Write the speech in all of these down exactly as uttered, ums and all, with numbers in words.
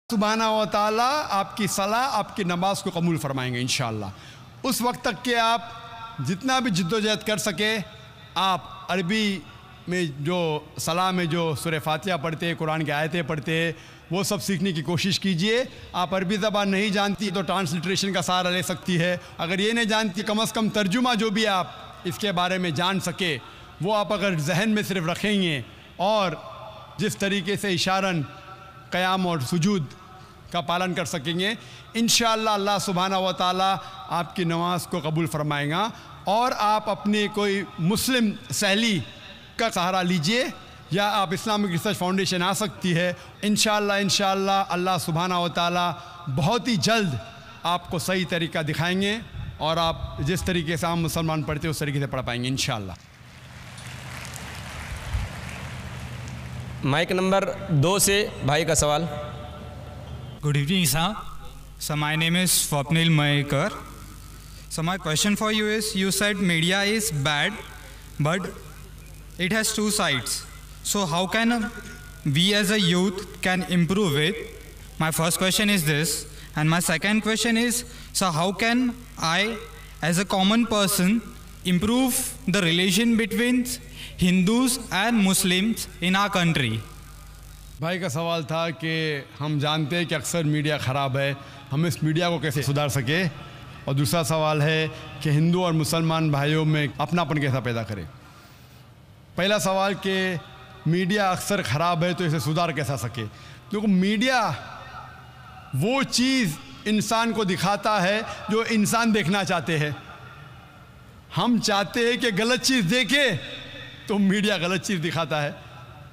सुभाना व ताला आपकी सलाह, आपकी नमाज को कबूल फरमाएंगे इंशाअल्लाह। उस वक्त तक के आप जितना भी जिद्दोजहद कर सके, आप अरबी में जो सलाह में जो सूरह फातिहा पढ़ते हैं, कुरान की आयतें पढ़ते हैं, वो सब सीखने की कोशिश कीजिए। आप अरबी ज़बान नहीं जानती तो ट्रांसलिट्रेशन का सहारा ले सकती है। अगर ये नहीं जानती, कम अज़ कम तर्जुमा जो भी आप इसके बारे में जान सके वो आप अगर जहन में सिर्फ रखेंगे और जिस तरीके से इशारन क़याम और सुजूद का पालन कर सकेंगे, इंशाअल्लाह अल्लाह सुभाना व ताला आपकी नमाज को कबूल फरमाएगा। और आप अपनी कोई मुस्लिम सहेली का सहारा लीजिए या आप इस्लामिक रिसर्च फाउंडेशन आ सकती है। इंशाअल्लाह इंशाअल्लाह अल्लाह सुभाना व ताला बहुत ही जल्द आपको सही तरीका दिखाएंगे और आप जिस तरीके से आम मुसलमान पढ़ते हैं उस तरीके से पढ़ पाएंगे इंशाअल्लाह। माइक नंबर दो से भाई का सवाल। Good evening, sir. So my name is Swapnil Mayekar. So my question for you is, you said media is bad, but it has two sides. So how can we as a youth can improve it? My first question is this, and my second question is, so how can I as a common person improve the relation between Hindus and Muslims in our country? भाई का सवाल था कि हम जानते हैं कि अक्सर मीडिया ख़राब है, हम इस मीडिया को कैसे सुधार सके। और दूसरा सवाल है कि हिंदू और मुसलमान भाइयों में अपनापन कैसा पैदा करें। पहला सवाल कि मीडिया अक्सर ख़राब है तो इसे सुधार कैसा सके। क्योंकि मीडिया वो चीज़ इंसान को दिखाता है जो इंसान देखना चाहते हैं। हम चाहते हैं कि गलत चीज़ देखे तो मीडिया गलत चीज़ दिखाता है।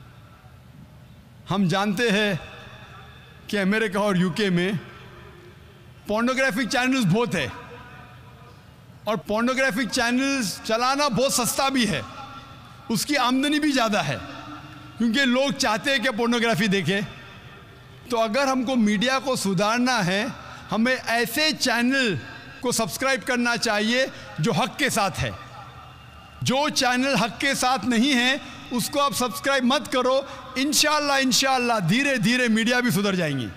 हम जानते हैं कि अमेरिका और यूके में पोर्नोग्राफिक चैनल्स बहुत है और पोर्नोग्राफिक चैनल्स चलाना बहुत सस्ता भी है, उसकी आमदनी भी ज़्यादा है क्योंकि लोग चाहते हैं कि पोर्नोग्राफी देखें। तो अगर हमको मीडिया को सुधारना है, हमें ऐसे चैनल को सब्सक्राइब करना चाहिए जो हक के साथ है। जो चैनल हक के साथ नहीं है उसको आप सब्सक्राइब मत करो। इंशाअल्लाह इंशाअल्लाह धीरे धीरे मीडिया भी सुधर जाएंगी।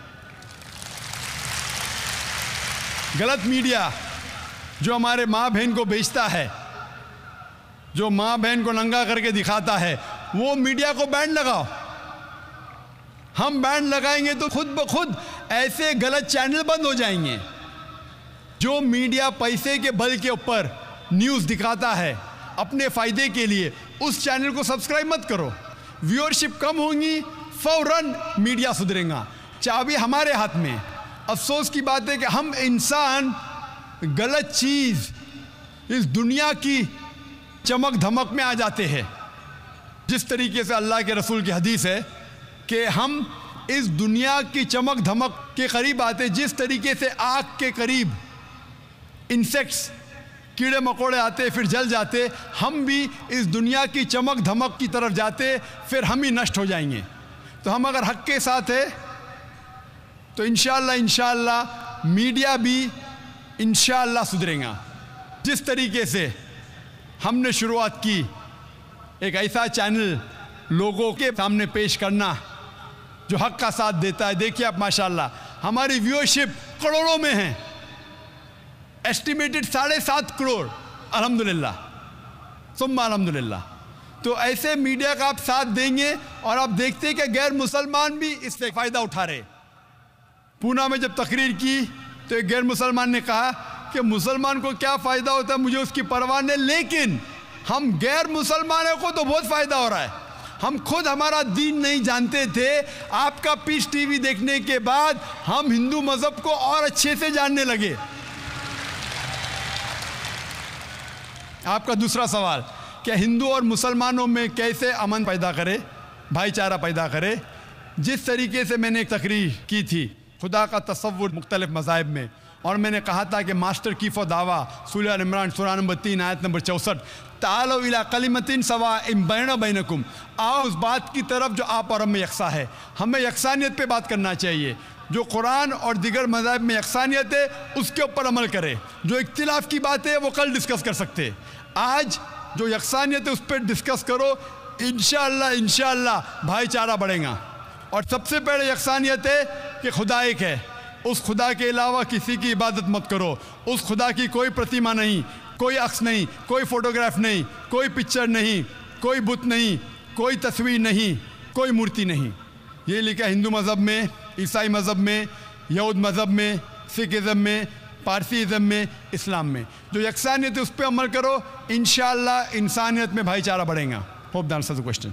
गलत मीडिया जो हमारे माँ बहन को बेचता है, जो माँ बहन को नंगा करके दिखाता है, वो मीडिया को बैन लगाओ। हम बैन लगाएंगे तो खुद ब खुद ऐसे गलत चैनल बंद हो जाएंगे। जो मीडिया पैसे के बल के ऊपर न्यूज़ दिखाता है अपने फ़ायदे के लिए, उस चैनल को सब्सक्राइब मत करो। व्यूअरशिप कम होंगी, फौरन मीडिया सुधरेगा। चाबी हमारे हाथ में। अफसोस की बात है कि हम इंसान गलत चीज़ इस दुनिया की चमक धमक में आ जाते हैं। जिस तरीके से अल्लाह के रसूल की हदीस है कि हम इस दुनिया की चमक धमक के करीब आते, जिस तरीके से आग के करीब इंसेक्ट्स कीड़े मकोड़े आते फिर जल जाते, हम भी इस दुनिया की चमक धमक की तरफ जाते फिर हम ही नष्ट हो जाएंगे। तो हम अगर हक के साथ है तो इंशाअल्लाह इंशाअल्लाह मीडिया भी इंशाअल्लाह सुधरेगा। जिस तरीके से हमने शुरुआत की एक ऐसा चैनल लोगों के सामने पेश करना जो हक का साथ देता है। देखिए आप माशाअल्लाह हमारी व्यूअरशिप करोड़ों में है, एस्टिमेटेड साढ़े सात करोड़। अल्हम्दुलिल्लाह सुम्मा अल्हम्दुलिल्लाह। तो ऐसे मीडिया का आप साथ देंगे और आप देखते हैं कि गैर मुसलमान भी इससे फ़ायदा उठा रहे। पूना में जब तकरीर की तो एक गैर मुसलमान ने कहा कि मुसलमान को क्या फ़ायदा होता है, मुझे उसकी परवाह नहीं, लेकिन हम गैर मुसलमानों को तो बहुत फ़ायदा हो रहा है। हम खुद हमारा दीन नहीं जानते थे, आपका पीस टीवी देखने के बाद हम हिंदू मज़हब को और अच्छे से जानने लगे। आपका दूसरा सवाल, क्या हिंदू और मुसलमानों में कैसे अमन पैदा करे, भाईचारा पैदा करे। जिस तरीके से मैंने एक तकरीर की थी खुदा का तसव्वुर मुख्तलिफ मज़ाहिब में, और मैंने कहा था कि मास्टर की फ़ो दावा सूरह इमरान सूरह नंबर तीन आयत नंबर चौंसठ, तालो इला कलिमतिन सवाइन बैना बैनकुम, आओ उस बात की तरफ जो आप और हम में यकसा है। हमें यकसानियत पे बात करना चाहिए। जो कुरान और दीगर मज़ाहिब में यकसानियत है उसके ऊपर अमल करे। जो इख्तिलाफ़ की बात है वो कल डिस्कस कर सकते हैं, आज जो यकसानियत है उस पर डिस्कस करो। इंशाअल्लाह इंशाअल्लाह भाईचारा बढ़ेगा। और सबसे पहले यकसानियत है कि खुदा एक है, उस खुदा के अलावा किसी की इबादत मत करो। उस खुदा की कोई प्रतिमा नहीं, कोई अक्स नहीं, कोई फोटोग्राफ नहीं, कोई पिक्चर नहीं, कोई बुत नहीं, कोई तस्वीर नहीं, कोई मूर्ति नहीं। ये लिखा हिंदू मज़हब में, ईसाई मज़हब में, यहूद मज़हब में, सिखिज़म में, पारसीज़म में, इस्लाम में। जो यकसानियत है उस पर अमल करो, इंशाअल्लाह इंसानियत में भाईचारा बढ़ेगा। Hope the answer the question.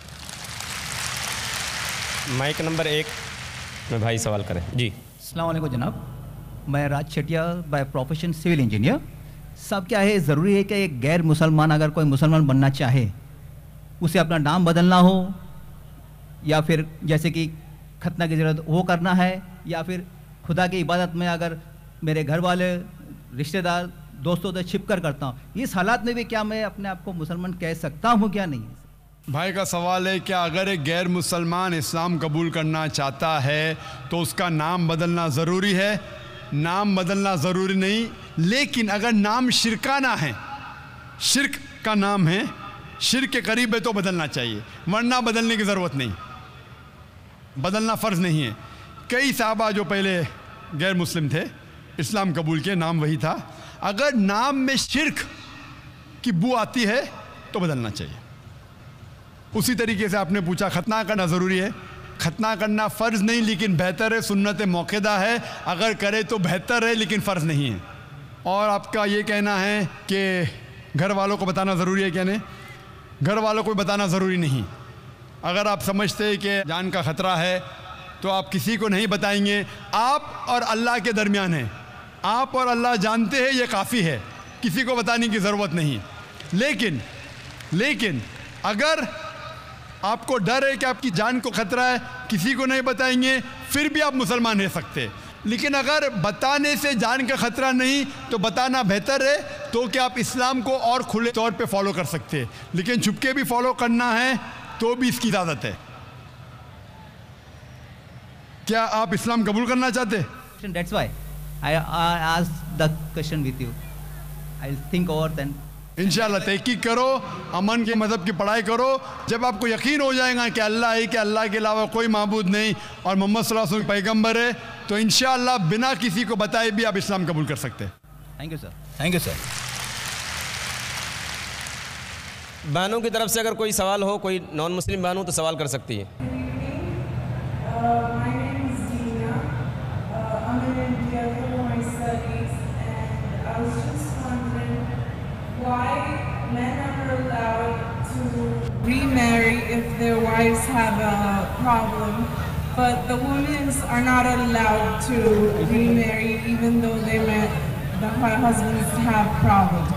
Mic number एक में भाई सवाल करें जी। अस्सलाम वालेकुम जनाब, मैं Raj Shetiya by profession civil engineer. सब क्या है, ज़रूरी है कि एक गैर मुसलमान अगर कोई मुसलमान बनना चाहे उसे अपना नाम बदलना हो, या फिर जैसे कि खतना की ज़रूरत वो करना है, या फिर खुदा की इबादत में अगर मेरे घर वाले रिश्तेदार दोस्तों से छिप कर करता हूँ, इस हालात में भी क्या मैं अपने आप को मुसलमान कह सकता हूँ क्या नहीं? भाई का सवाल है, क्या अगर एक गैर मुसलमान इस्लाम कबूल करना चाहता है तो उसका नाम बदलना ज़रूरी है? नाम बदलना ज़रूरी नहीं, लेकिन अगर नाम शिरकाना है, शिरक का नाम है, शिरक के करीब है तो बदलना चाहिए, वरना बदलने की ज़रूरत नहीं, बदलना फ़र्ज़ नहीं है। कई साहबा जो पहले गैर मुस्लिम थे, इस्लाम कबूल किए, नाम वही था। अगर नाम में शिरक की बू आती है तो बदलना चाहिए। उसी तरीके से आपने पूछा खतना करना ज़रूरी है। खतना करना फ़र्ज़ नहीं, लेकिन बेहतर है, सुन्नत मौक़दा है, अगर करे तो बेहतर है, लेकिन फ़र्ज़ नहीं है। और आपका ये कहना है कि घर वालों को बताना ज़रूरी है, कहने घर वालों को बताना ज़रूरी नहीं। अगर आप समझते हैं कि जान का ख़तरा है तो आप किसी को नहीं बताएंगे। आप और अल्लाह के दरमियान है, आप और अल्लाह जानते हैं, ये काफ़ी है, किसी को बताने की ज़रूरत नहीं। लेकिन लेकिन अगर आपको डर है कि आपकी जान को ख़तरा है, किसी को नहीं बताएंगे, फिर भी आप मुसलमान रह सकते। लेकिन अगर बताने से जान का ख़तरा नहीं तो बताना बेहतर है, तो कि आप इस्लाम को और खुले तौर पे फॉलो कर सकते हैं। लेकिन छुपके भी फॉलो करना है तो भी इसकी इजाज़त है। क्या आप इस्लाम कबूल करना चाहते हैं? That's why I, I asked the question with you. I'll think over then. इंशाअल्लाह तहकीक करो, अमन के मज़हब की पढ़ाई करो। जब आपको यकीन हो जाएगा कि अल्लाह है, कि अल्लाह के अलावा कोई माबूद नहीं और मोहम्मद सल्लल्लाहु अलैहि वसल्लम पैगंबर है, तो इंशाअल्लाह बिना किसी को बताए भी आप इस्लाम कबूल कर सकते हैं। Thank you sir. Thank you sir. बहनों की तरफ से अगर कोई सवाल हो, कोई नॉन मुस्लिम बहन हो तो सवाल कर सकती है। Why men are allowed to remarry if their wives have a problem, but the women are not allowed to remarry even though they met the husbands have problem?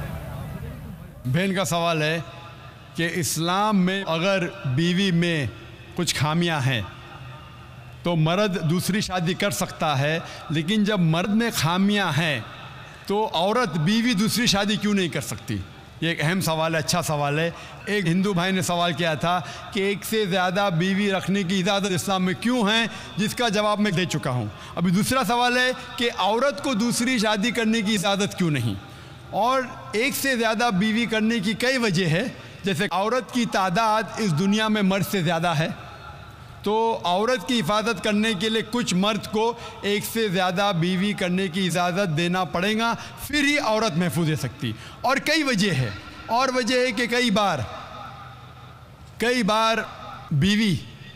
बहन का सवाल है कि इस्लाम में अगर बीवी में कुछ खामियां हैं तो मर्द दूसरी शादी कर सकता है, लेकिन जब मर्द में खामियां हैं तो औरत बीवी दूसरी शादी क्यों नहीं कर सकती? ये एक अहम सवाल है, अच्छा सवाल है। एक हिंदू भाई ने सवाल किया था कि एक से ज़्यादा बीवी रखने की इजाज़त इस्लाम में क्यों है, जिसका जवाब मैं दे चुका हूँ। अभी दूसरा सवाल है कि औरत को दूसरी शादी करने की इजाज़त क्यों नहीं। और एक से ज़्यादा बीवी करने की कई वजह है, जैसे औरत की तादाद इस दुनिया में मर्द से ज़्यादा है, तो औरत की हिफाजत करने के लिए कुछ मर्द को एक से ज़्यादा बीवी करने की इजाज़त देना पड़ेगा, फिर ही औरत महफूज रह सकती। और कई वजह है, और वजह है कि कई बार कई बार बीवी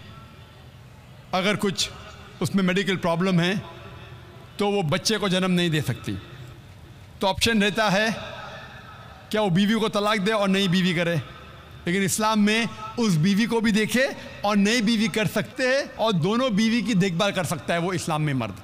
अगर कुछ उसमें मेडिकल प्रॉब्लम है तो वो बच्चे को जन्म नहीं दे सकती, तो ऑप्शन रहता है क्या वो बीवी को तलाक दे और नई बीवी करे। लेकिन इस्लाम में उस बीवी को भी देखे और नई बीवी कर सकते हैं, और दोनों बीवी की देखभाल कर सकता है वो इस्लाम में मर्द।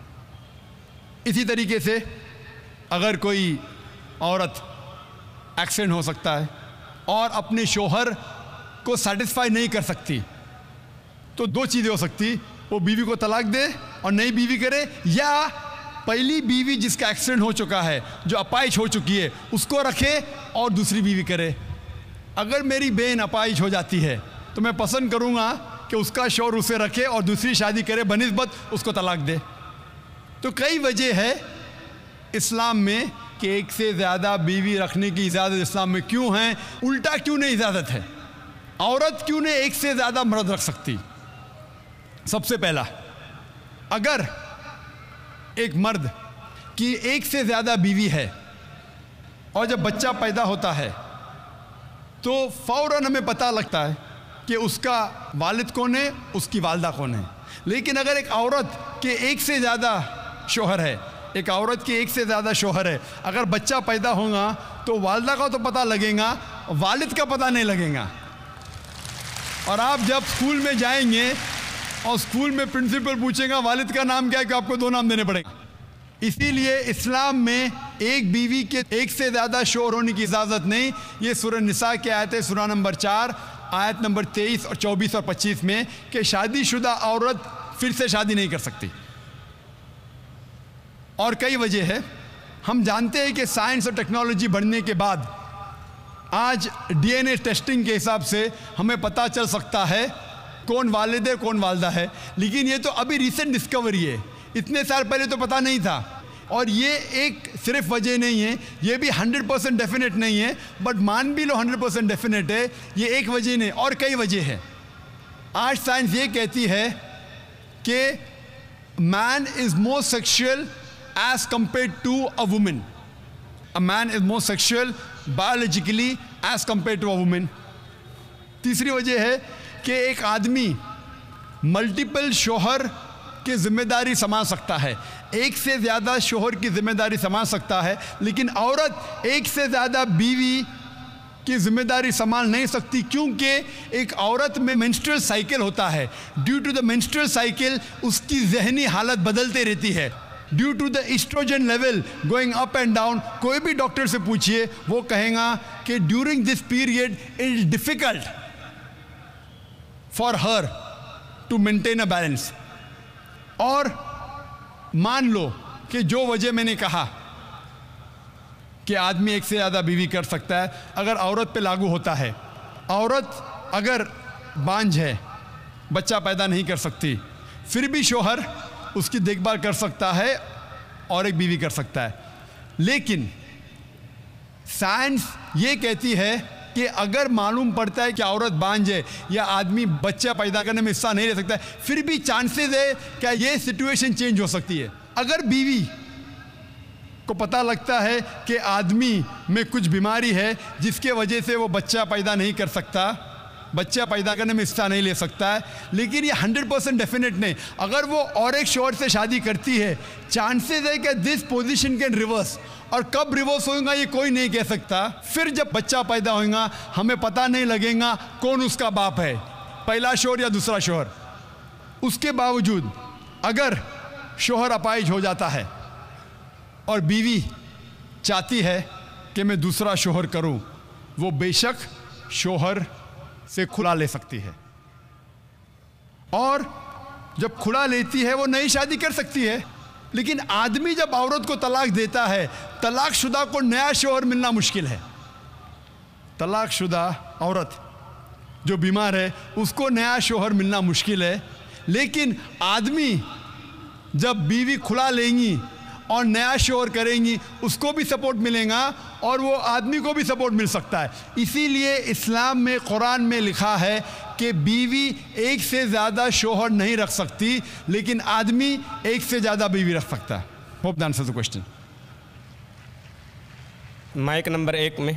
इसी तरीके से अगर कोई औरत एक्सीडेंट हो सकता है और अपने शोहर को सेटिस्फाई नहीं कर सकती, तो दो चीज़ें हो सकती, वो बीवी को तलाक दे और नई बीवी करे, या पहली बीवी जिसका एक्सीडेंट हो चुका है, जो अपाहिज हो चुकी है, उसको रखे और दूसरी बीवी करे। अगर मेरी बहन अपाहिज हो जाती है तो मैं पसंद करूँगा कि उसका शौहर उसे रखे और दूसरी शादी करे, बनिस्बत उसको तलाक दे। तो कई वजह है इस्लाम में कि एक से ज़्यादा बीवी रखने की इजाज़त इस्लाम में क्यों है, उल्टा क्यों नहीं इजाज़त है, औरत क्यों नहीं एक से ज़्यादा मर्द रख सकती। सबसे पहला अगर एक मर्द की एक से ज़्यादा बीवी है और जब बच्चा पैदा होता है तो फ़ौरन हमें पता लगता है कि उसका वालिद कौन है, उसकी वालदा कौन है। लेकिन अगर एक औरत के एक से ज़्यादा शौहर है, एक औरत के एक से ज़्यादा शौहर है, अगर बच्चा पैदा होगा तो वालदा का तो पता लगेगा, वालिद का पता नहीं लगेगा। और आप जब स्कूल में जाएंगे और स्कूल में प्रिंसिपल पूछेगा वालिद का नाम क्या है, कि आपको दो नाम देने पड़ेंगे। इसीलिए इस्लाम में एक बीवी के एक से ज़्यादा शौहर होने की इजाज़त नहीं। ये सूरह निसा की आयत है, सूरह नंबर चार आयत नंबर तेईस और चौबीस और पच्चीस में, कि शादीशुदा औरत फिर से शादी नहीं कर सकती। और कई वजह है। हम जानते हैं कि साइंस और टेक्नोलॉजी बढ़ने के बाद आज डीएनए टेस्टिंग के हिसाब से हमें पता चल सकता है कौन वालिद है कौन वालदा है। लेकिन ये तो अभी रिसेंट डिस्कवरी है, इतने साल पहले तो पता नहीं था। और ये एक सिर्फ वजह नहीं है, ये भी हंड्रेड परसेंट डेफिनेट नहीं है, बट मान भी लो हंड्रेड परसेंट डेफिनेट है, ये एक वजह नहीं और कई वजह है। आज साइंस ये कहती है कि man is more sexual as compared to a women. A man is more sexual biologically as compared to a women. तीसरी वजह है कि एक आदमी मल्टीपल शौहर की जिम्मेदारी संभाल सकता है, एक से ज़्यादा शौहर की जिम्मेदारी संभाल सकता है, लेकिन औरत एक से ज़्यादा बीवी की जिम्मेदारी संभाल नहीं सकती, क्योंकि एक औरत में मेंस्ट्रुअल साइकिल होता है। Due to the menstrual cycle उसकी जहनी हालत बदलते रहती है, due to the estrogen level going up and down. कोई भी डॉक्टर से पूछिए, वो कहेगा कि during this period it is difficult for her to maintain a balance. और मान लो कि जो वजह मैंने कहा कि आदमी एक से ज़्यादा बीवी कर सकता है, अगर औरत पे लागू होता है, औरत अगर बांझ है, बच्चा पैदा नहीं कर सकती, फिर भी शौहर उसकी देखभाल कर सकता है और एक बीवी कर सकता है। लेकिन साइंस ये कहती है कि अगर मालूम पड़ता है कि औरत बांझ है या आदमी बच्चा पैदा करने में हिस्सा नहीं ले सकता है, फिर भी चांसेस है कि ये सिचुएशन चेंज हो सकती है। अगर बीवी को पता लगता है कि आदमी में कुछ बीमारी है जिसके वजह से वो बच्चा पैदा नहीं कर सकता, बच्चा पैदा करने में हिस्सा नहीं ले सकता है, लेकिन ये हंड्रेड परसेंट डेफिनेट नहीं। अगर वो और एक शौहर से शादी करती है, चांसेस है कि दिस पोजीशन कैन रिवर्स, और कब रिवर्स होगा ये कोई नहीं कह सकता। फिर जब बच्चा पैदा होगा हमें पता नहीं लगेगा कौन उसका बाप है, पहला शौहर या दूसरा शौहर। उसके बावजूद अगर शौहर अपाहिज हो जाता है और बीवी चाहती है कि मैं दूसरा शौहर करूं, वो बेशक शौहर से खुला ले सकती है, और जब खुला लेती है वो नई शादी कर सकती है। लेकिन आदमी जब औरत को तलाक देता है, तलाकशुदा को नया शौहर मिलना मुश्किल है। तलाकशुदा औरत जो बीमार है उसको नया शौहर मिलना मुश्किल है, लेकिन आदमी जब बीवी खुला लेंगी और नया शौहर करेंगी उसको भी सपोर्ट मिलेगा और वो आदमी को भी सपोर्ट मिल सकता है। इसीलिए इस्लाम में, कुरान में लिखा है कि बीवी एक से ज़्यादा शौहर नहीं रख सकती, लेकिन आदमी एक से ज़्यादा बीवी रख सकता है। Hope that answers the question. Mic number एक में।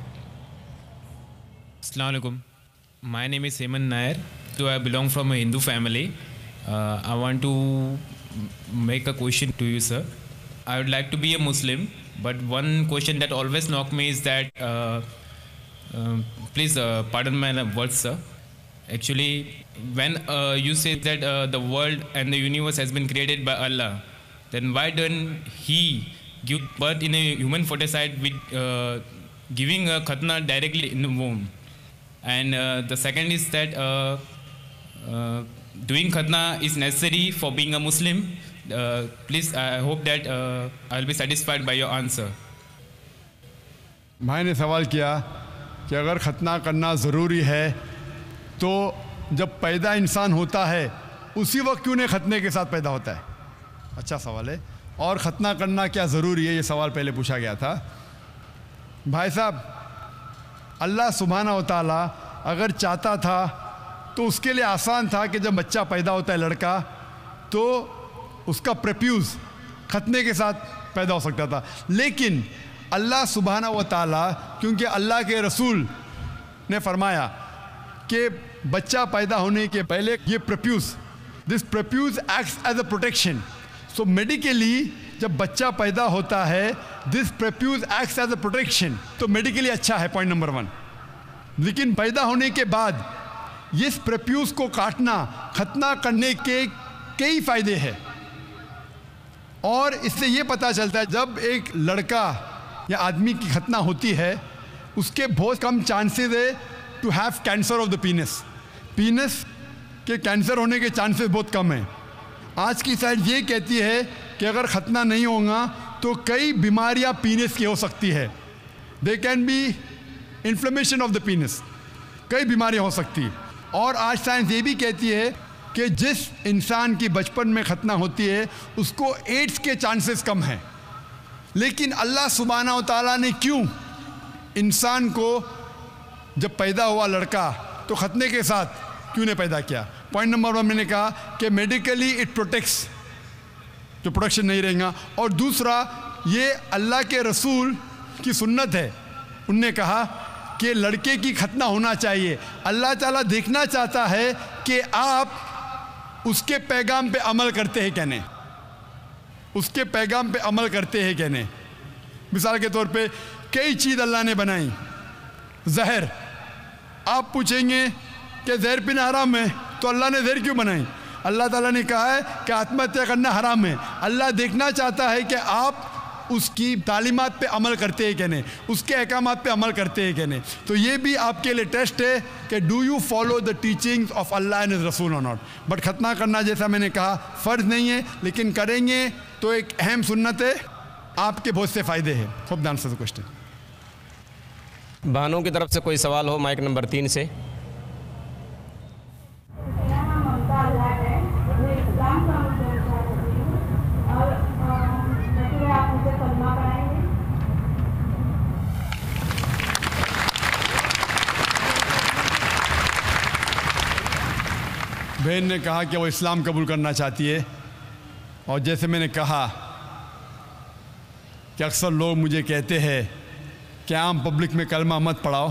Assalamu alaikum. My name is Heman Nair. So I belong from a Hindu family. Uh, I want to make a question to you, sir. I would like to be a Muslim, but one question that always knock me is that, uh, uh, please uh, pardon my words, sir. Actually, when uh, you say that uh, the world and the universe has been created by Allah, then why don't He give birth in a human foeticide with uh, giving a khatna directly in the womb? And uh, the second is that uh, uh, doing khatna is necessary for being a Muslim. Uh, please, I hope that uh, I will be satisfied by your answer. भाई ने सवाल किया कि अगर खतना करना ज़रूरी है तो जब पैदा इंसान होता है उसी वक्त क्यों नहीं खतने के साथ पैदा होता है। अच्छा सवाल है। और खतना करना क्या ज़रूरी है, ये सवाल पहले पूछा गया था। भाई साहब, अल्लाह सुब्हाना व तआला अगर चाहता था तो उसके लिए आसान था कि जब बच्चा पैदा होता है लड़का, तो उसका प्रेप्यूज खतने के साथ पैदा हो सकता था। लेकिन अल्लाह सुब्हाना व ताला, क्योंकि अल्लाह के रसूल ने फरमाया कि बच्चा पैदा होने के पहले ये prepuce, this prepuce acts as a protection. So medically जब बच्चा पैदा होता है, this prepuce acts as a protection, तो मेडिकली अच्छा है, पॉइंट नंबर वन। लेकिन पैदा होने के बाद इस प्रेप्यूज को काटना, खतना करने के कई फायदे हैं। और इससे ये पता चलता है जब एक लड़का या आदमी की खतना होती है, उसके बहुत कम चांसेस है to have cancer of the penis. Penis के कैंसर होने के चांसेस बहुत कम हैं। आज की साइंस ये कहती है कि अगर खतना नहीं होगा तो कई बीमारियां पीनस की हो सकती है। They can be inflammation of the penis, कई बीमारियां हो सकती। और आज साइंस ये भी कहती है कि जिस इंसान की बचपन में खतना होती है उसको एड्स के चांसेस कम हैं। लेकिन अल्लाह सुब्हाना व तआला ने क्यों इंसान को जब पैदा हुआ लड़का तो खतने के साथ क्यों नहीं पैदा किया? पॉइंट नंबर वन मैंने कहा कि मेडिकली इट प्रोटेक्ट्स, जो प्रोटेक्शन नहीं रहेगा। और दूसरा, ये अल्लाह के रसूल की सुन्नत है। उनने कहा कि लड़के की खतना होना चाहिए। अल्लाह ताला देखना चाहता है कि आप उसके पैगाम पे अमल करते हैं क्या नहीं, उसके पैगाम पे अमल करते हैं क्या नहीं। मिसाल के तौर पे कई चीज़ अल्लाह ने बनाई। जहर, आप पूछेंगे कि जहर पीना हराम है, तो अल्लाह ने जहर क्यों बनाई? अल्लाह ताला ने कहा है कि आत्महत्या करना हराम है। अल्लाह देखना चाहता है कि आप उसकी तालीमात पे अमल करते हैं क्या नहीं, उसके अहकामात पे अमल करते हैं क्या नहीं। तो ये भी आपके लिए टेस्ट है कि do you follow the teachings of Allah and his Rasool और नॉट। बट खतना करना, जैसा मैंने कहा, फ़र्ज़ नहीं है, लेकिन करेंगे तो एक अहम सुन्नत है, आपके बहुत से फ़ायदे हैं। Hope the answer the question. बहनों की तरफ से कोई सवाल हो, माइक नंबर तीन से। बहन ने कहा कि वो इस्लाम कबूल करना चाहती है। और जैसे मैंने कहा कि अक्सर लोग मुझे कहते हैं कि आम पब्लिक में कलमा मत पढ़ाओ।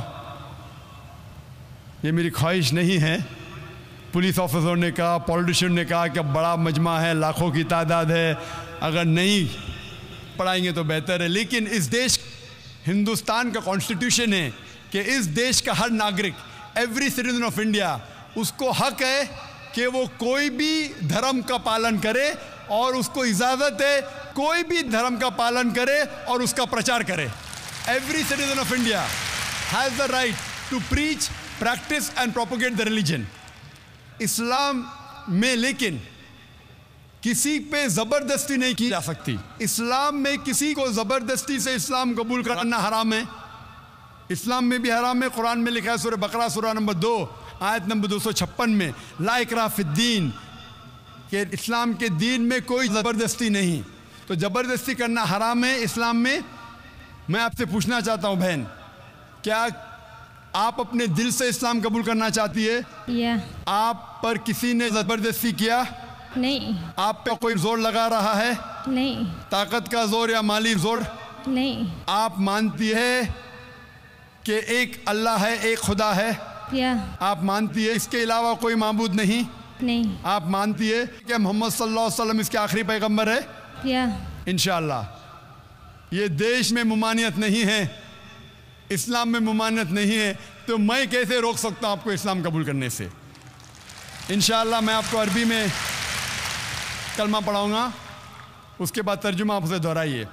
ये मेरी ख्वाहिश नहीं है। पुलिस ऑफिसर ने कहा, पॉलिटिशियन ने कहा कि बड़ा मजमा है, लाखों की तादाद है, अगर नहीं पढ़ाएंगे तो बेहतर है। लेकिन इस देश, हिंदुस्तान का कॉन्स्टिट्यूशन है कि इस देश का हर नागरिक, एवरी सिटीजन ऑफ इंडिया, उसको हक है कि वो कोई भी धर्म का पालन करे और उसको इजाज़त है कोई भी धर्म का पालन करे और उसका प्रचार करे। Every citizen of India has the right to preach, practice and propagate the religion. Islam में लेकिन किसी पे ज़बरदस्ती नहीं की जा सकती। इस्लाम में किसी को ज़बरदस्ती से इस्लाम कबूल करना हराम है। इस्लाम में भी हराम है। कुरान में लिखा है, सूरह बकरा सूरह नंबर दो आयत नंबर दो सौ छप्पन में, ला इकराह फिद्दीन, कि इस्लाम के दीन में कोई ज़बरदस्ती नहीं। तो ज़बरदस्ती करना हराम है इस्लाम में। मैं आपसे पूछना चाहता हूँ बहन, क्या आप अपने दिल से इस्लाम कबूल करना चाहती है? या आप पर किसी ने ज़बरदस्ती किया? नहीं। आप पे कोई जोर लगा रहा है? नहीं। ताकत का जोर या माली जोर? नहीं। आप मानती है कि एक अल्लाह है, एक खुदा है? या आप मानती है इसके अलावा कोई माबूद नहीं? नहीं। आप मानती है कि मोहम्मद सल्लल्लाहु अलैहि वसल्लम इसके आखिरी पैगंबर है? या इंशाअल्लाह। ये देश में मुमानियत नहीं है, इस्लाम में मुमानियत नहीं है, तो मैं कैसे रोक सकता हूँ आपको इस्लाम कबूल करने से? इंशाअल्लाह मैं आपको अरबी में कलमा पढ़ाऊँगा, उसके बाद तर्जुमा आपसे दोहराइए।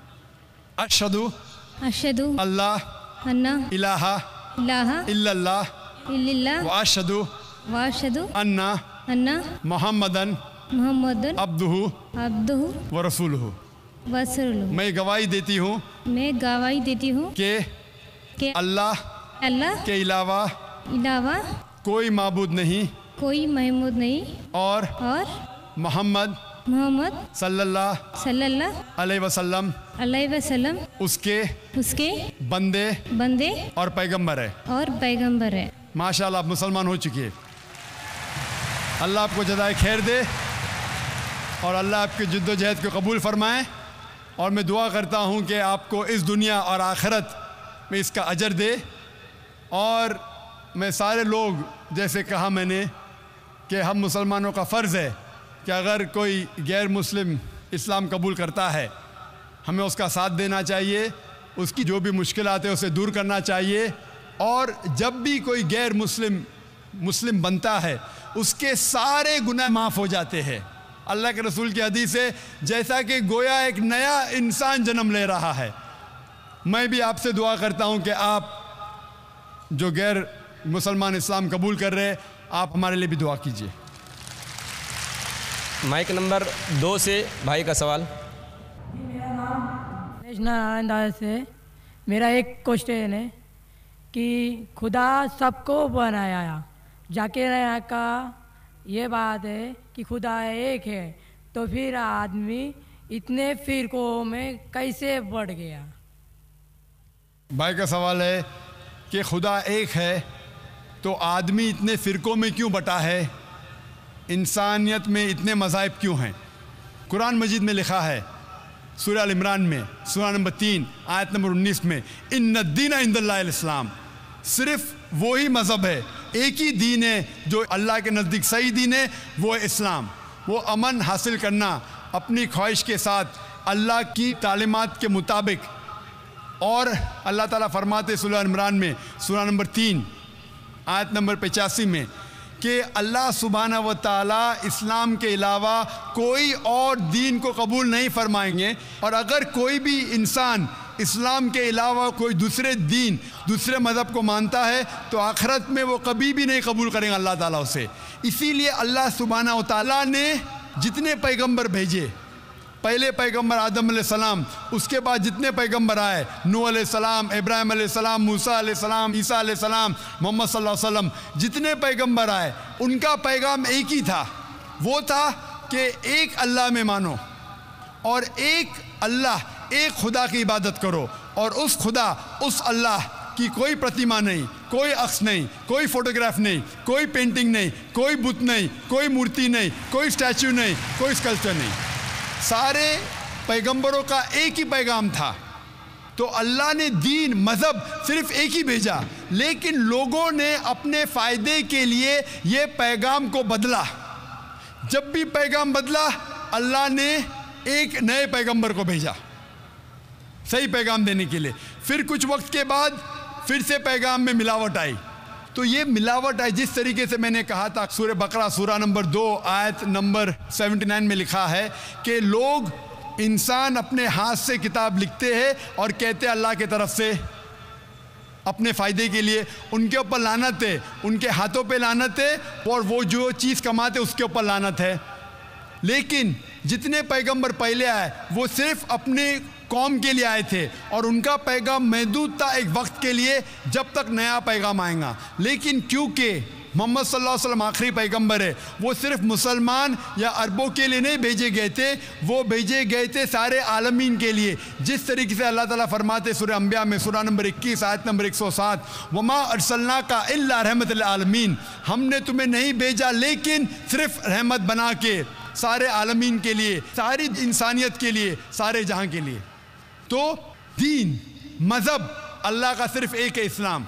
अशहदु अशहदु अल्लाह अन्ना इलाहा इलाहा इल्लल्लाह इल्लल्लाह व अशहदु व अशहदु अन्ना अन्ना मुहम्मदन मुहम्मदन अब्दुहु अब्दुहु व रसूलुहु। व रसूलुहु। मैं गवाही देती हूँ मैं गवाही देती हूँ कि कि अल्लाह अल्लाह के अलावा अलावा कोई माबूद नहीं कोई महमूद नहीं और और मोहम्मद मोहम्मद सल्लल्लाहु सल्लल्लाहु अलैहि वसल्लम अलैहि वसल्लम उसके उसके बंदे बंदे और पैगंबर है। और पैगंबर है। माशाल्लाह आप मुसलमान हो चुकी है। अल्लाह आपको जज़ाए खैर दे और अल्लाह आपकी जद्दोजहद को कबूल फ़रमाए। और मैं दुआ करता हूँ कि आपको इस दुनिया और आखिरत में इसका अजर दे। और मैं सारे लोग, जैसे कहा मैंने कि हम मुसलमानों का फ़र्ज़ है कि अगर कोई गैर मुस्लिम इस्लाम कबूल करता है, हमें उसका साथ देना चाहिए, उसकी जो भी मुश्किलात है उसे दूर करना चाहिए। और जब भी कोई गैर मुस्लिम मुस्लिम बनता है, उसके सारे गुनाह माफ़ हो जाते हैं। अल्लाह के रसूल की हदीस है, जैसा कि गोया एक नया इंसान जन्म ले रहा है। मैं भी आपसे दुआ करता हूँ कि आप जो गैर मुसलमान इस्लाम कबूल कर रहे हैं, आप हमारे लिए भी दुआ कीजिए। माइक नंबर दो से भाई का सवाल। नारायण दास से मेरा एक क्वेश्चन है कि खुदा सबको बनाया, जाकिर नायक का ये बात है कि खुदा एक है, तो फिर आदमी इतने फिरकों में कैसे बढ़ गया? भाई का सवाल है कि खुदा एक है तो आदमी इतने फ़िरक़ों में क्यों बटा है, इंसानियत में इतने मज़ाहिब क्यों हैं। कुरान मजीद में लिखा है सूरह अल इमरान में सूरह नंबर तीन आयत नंबर उन्नीस में, इन्न दीना इंदल्लाहिल इस्लाम, सिर्फ वही मज़हब है, एक ही दीन है जो अल्लाह के नज़दीक सही दीन है, वो है इस्लाम। वो अमन हासिल करना अपनी ख्वाहिश के साथ अल्लाह की तालीमात के मुताबिक। और अल्लाह ताला फरमाते सूरह इमरान में सूरह नंबर तीन आयत नंबर पचासी में कि अल्लाह सुब्हाना व तआला इस्लाम के अलावा कोई और दीन को कबूल नहीं फरमाएंगे। और अगर कोई भी इंसान इस्लाम के अलावा कोई दूसरे दीन, दूसरे मज़हब को मानता है तो आखिरत में वो कभी भी नहीं कबूल करेंगे अल्लाह ताला उसे। इसीलिए अल्लाह सुब्हाना व तआला ने जितने पैगंबर भेजे, पहले पैगंबर आदम अलैहिस्सलाम, उसके बाद जितने पैगंबर आए, नूह अलैहिस्सलाम, इब्राहिम अलैहिस्सलाम, मूसा अलैहिस्सलाम, ईसा अलैहिस्सलाम, मोहम्मद सल्लल्लाहु अलैहि वसल्लम, जितने पैगंबर आए उनका पैगाम एक ही था। वो था कि एक अल्लाह में मानो और एक अल्लाह, एक खुदा की इबादत करो। और उस खुदा, उस अल्लाह की कोई प्रतिमा नहीं, कोई अक्स नहीं, कोई फोटोग्राफ नहीं, कोई पेंटिंग नहीं, कोई बुत नहीं, कोई मूर्ति नहीं, कोई स्टैचू नहीं, कोई स्कल्पचर नहीं। सारे पैगंबरों का एक ही पैगाम था। तो अल्लाह ने दीन, मज़हब सिर्फ एक ही भेजा, लेकिन लोगों ने अपने फ़ायदे के लिए ये पैगाम को बदला। जब भी पैगाम बदला, अल्लाह ने एक नए पैगंबर को भेजा सही पैगाम देने के लिए। फिर कुछ वक्त के बाद फिर से पैगाम में मिलावट आई। तो ये मिलावट आई, जिस तरीके से मैंने कहा था, सूरह बकरा सूरह नंबर दो आयत नंबर उन्यासी में लिखा है कि लोग, इंसान अपने हाथ से किताब लिखते हैं और कहते हैं अल्लाह के तरफ से अपने फ़ायदे के लिए। उनके ऊपर लानत है, उनके हाथों पे लानत है, और वो जो चीज़ कमाते उसके ऊपर लानत है। लेकिन जितने पैगंबर पहले आए वो सिर्फ अपने कौम के लिए आए थे और उनका पैगाम महदूद था एक वक्त के लिए, जब तक नया पैगाम आएगा। लेकिन क्योंकि मोहम्मद सल्लल्लाहु अलैहि वसल्लम आखिरी पैगंबर है, वो सिर्फ मुसलमान या अरबों के लिए नहीं भेजे गए थे, वो भेजे गए थे सारे आलमीन के लिए। जिस तरीके से अल्लाह ताला फरमाते सूरह अंबिया में सूरह नंबर इक्कीस आयत नंबर एक सौ सात, वमा अरसलनाका इल्ला रहमतल आलमीन, हमने तुम्हें नहीं भेजा लेकिन सिर्फ रहमत बना के सारे आलमीन के लिए, सारी इंसानियत के लिए, सारे जहां के लिए। तो दीन, मज़हब अल्लाह का सिर्फ एक है, इस्लाम।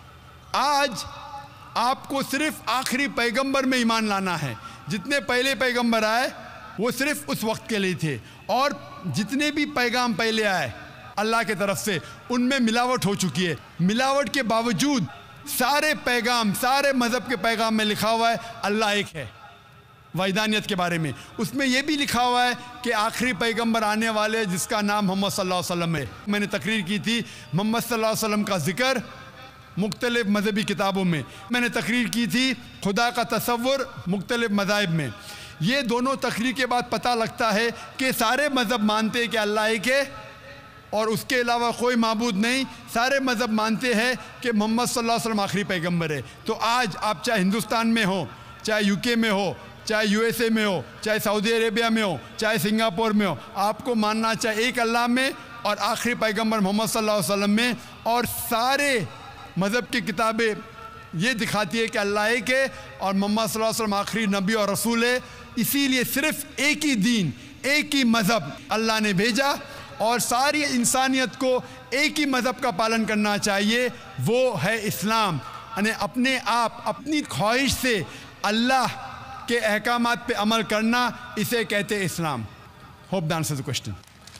आज आपको सिर्फ आखिरी पैगंबर में ईमान लाना है। जितने पहले पैगंबर आए वो सिर्फ उस वक्त के लिए थे, और जितने भी पैगाम पहले आए अल्लाह के तरफ से, उनमें मिलावट हो चुकी है। मिलावट के बावजूद सारे पैगाम, सारे मज़हब के पैगाम में लिखा हुआ है अल्लाह एक है। वैदानियत के बारे में उसमें यह भी लिखा हुआ है कि आखिरी पैगंबर आने वाले जिसका नाम मोहम्मद सल्लल्लाहु अलैहि वसल्लम है। मैंने तकरीर की थी मोहम्मद सल्लल्लाहु अलैहि वसल्लम का जिक्र मुख्तलिफ मजहबी किताबों में। मैंने तकरीर की थी खुदा का तसव्वुर मुख्तलिफ मज़ाहिब में। ये दोनों तकरीर के बाद पता लगता है कि सारे मज़हब मानते हैं कि अल्लाह एक है और उसके अलावा कोई माबूद नहीं। सारे मज़हब मानते हैं कि मोहम्मद सल्लल्लाहु अलैहि वसल्लम आखिरी पैगंबर है। तो आज आप चाहे हिंदुस्तान में हो, चाहे यूके में हो, चाहे यूएसए में हो, चाहे सऊदी अरेबिया में हो, चाहे सिंगापुर में हो, आपको मानना चाहे एक अल्लाह में और आखिरी पैगंबर मोहम्मद सल्लल्लाहु अलैहि वसल्लम में। और सारे मज़हब की किताबें ये दिखाती है कि अल्लाह एक है और मोहम्मद सल्लल्लाहु अलैहि वसल्लम आखिरी नबी और रसूल है। इसीलिए सिर्फ एक ही दीन, एक ही मज़हब अल्लाह ने भेजा और सारी इंसानियत को एक ही मज़हब का पालन करना चाहिए, वो है इस्लाम। यानी अपने आप अपनी ख्वाहिश से अल्लाह के अहकामात पे अमल करना, इसे कहते हैं Islam. Hope the answer the question.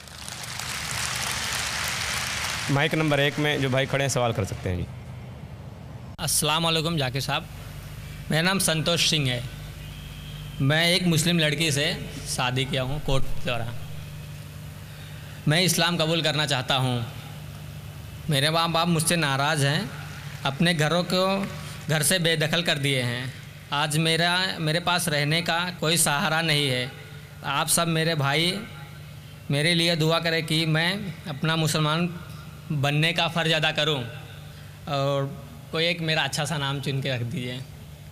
Mic number एक में जो भाई खड़े हैं सवाल कर सकते हैं जी। अस्सलाम वालेकुम जाकिर साहब, मेरा नाम संतोष सिंह है। मैं एक मुस्लिम लड़की से शादी किया हूँ कोर्ट द्वारा। मैं इस्लाम कबूल करना चाहता हूँ। मेरे माँ बाप मुझसे नाराज़ हैं, अपने घरों को घर से बेदखल कर दिए हैं। आज मेरा मेरे पास रहने का कोई सहारा नहीं है। आप सब मेरे भाई मेरे लिए दुआ करें कि मैं अपना मुसलमान बनने का फ़र्ज़ अदा करूं, और कोई एक मेरा अच्छा सा नाम चुन के रख दीजिए।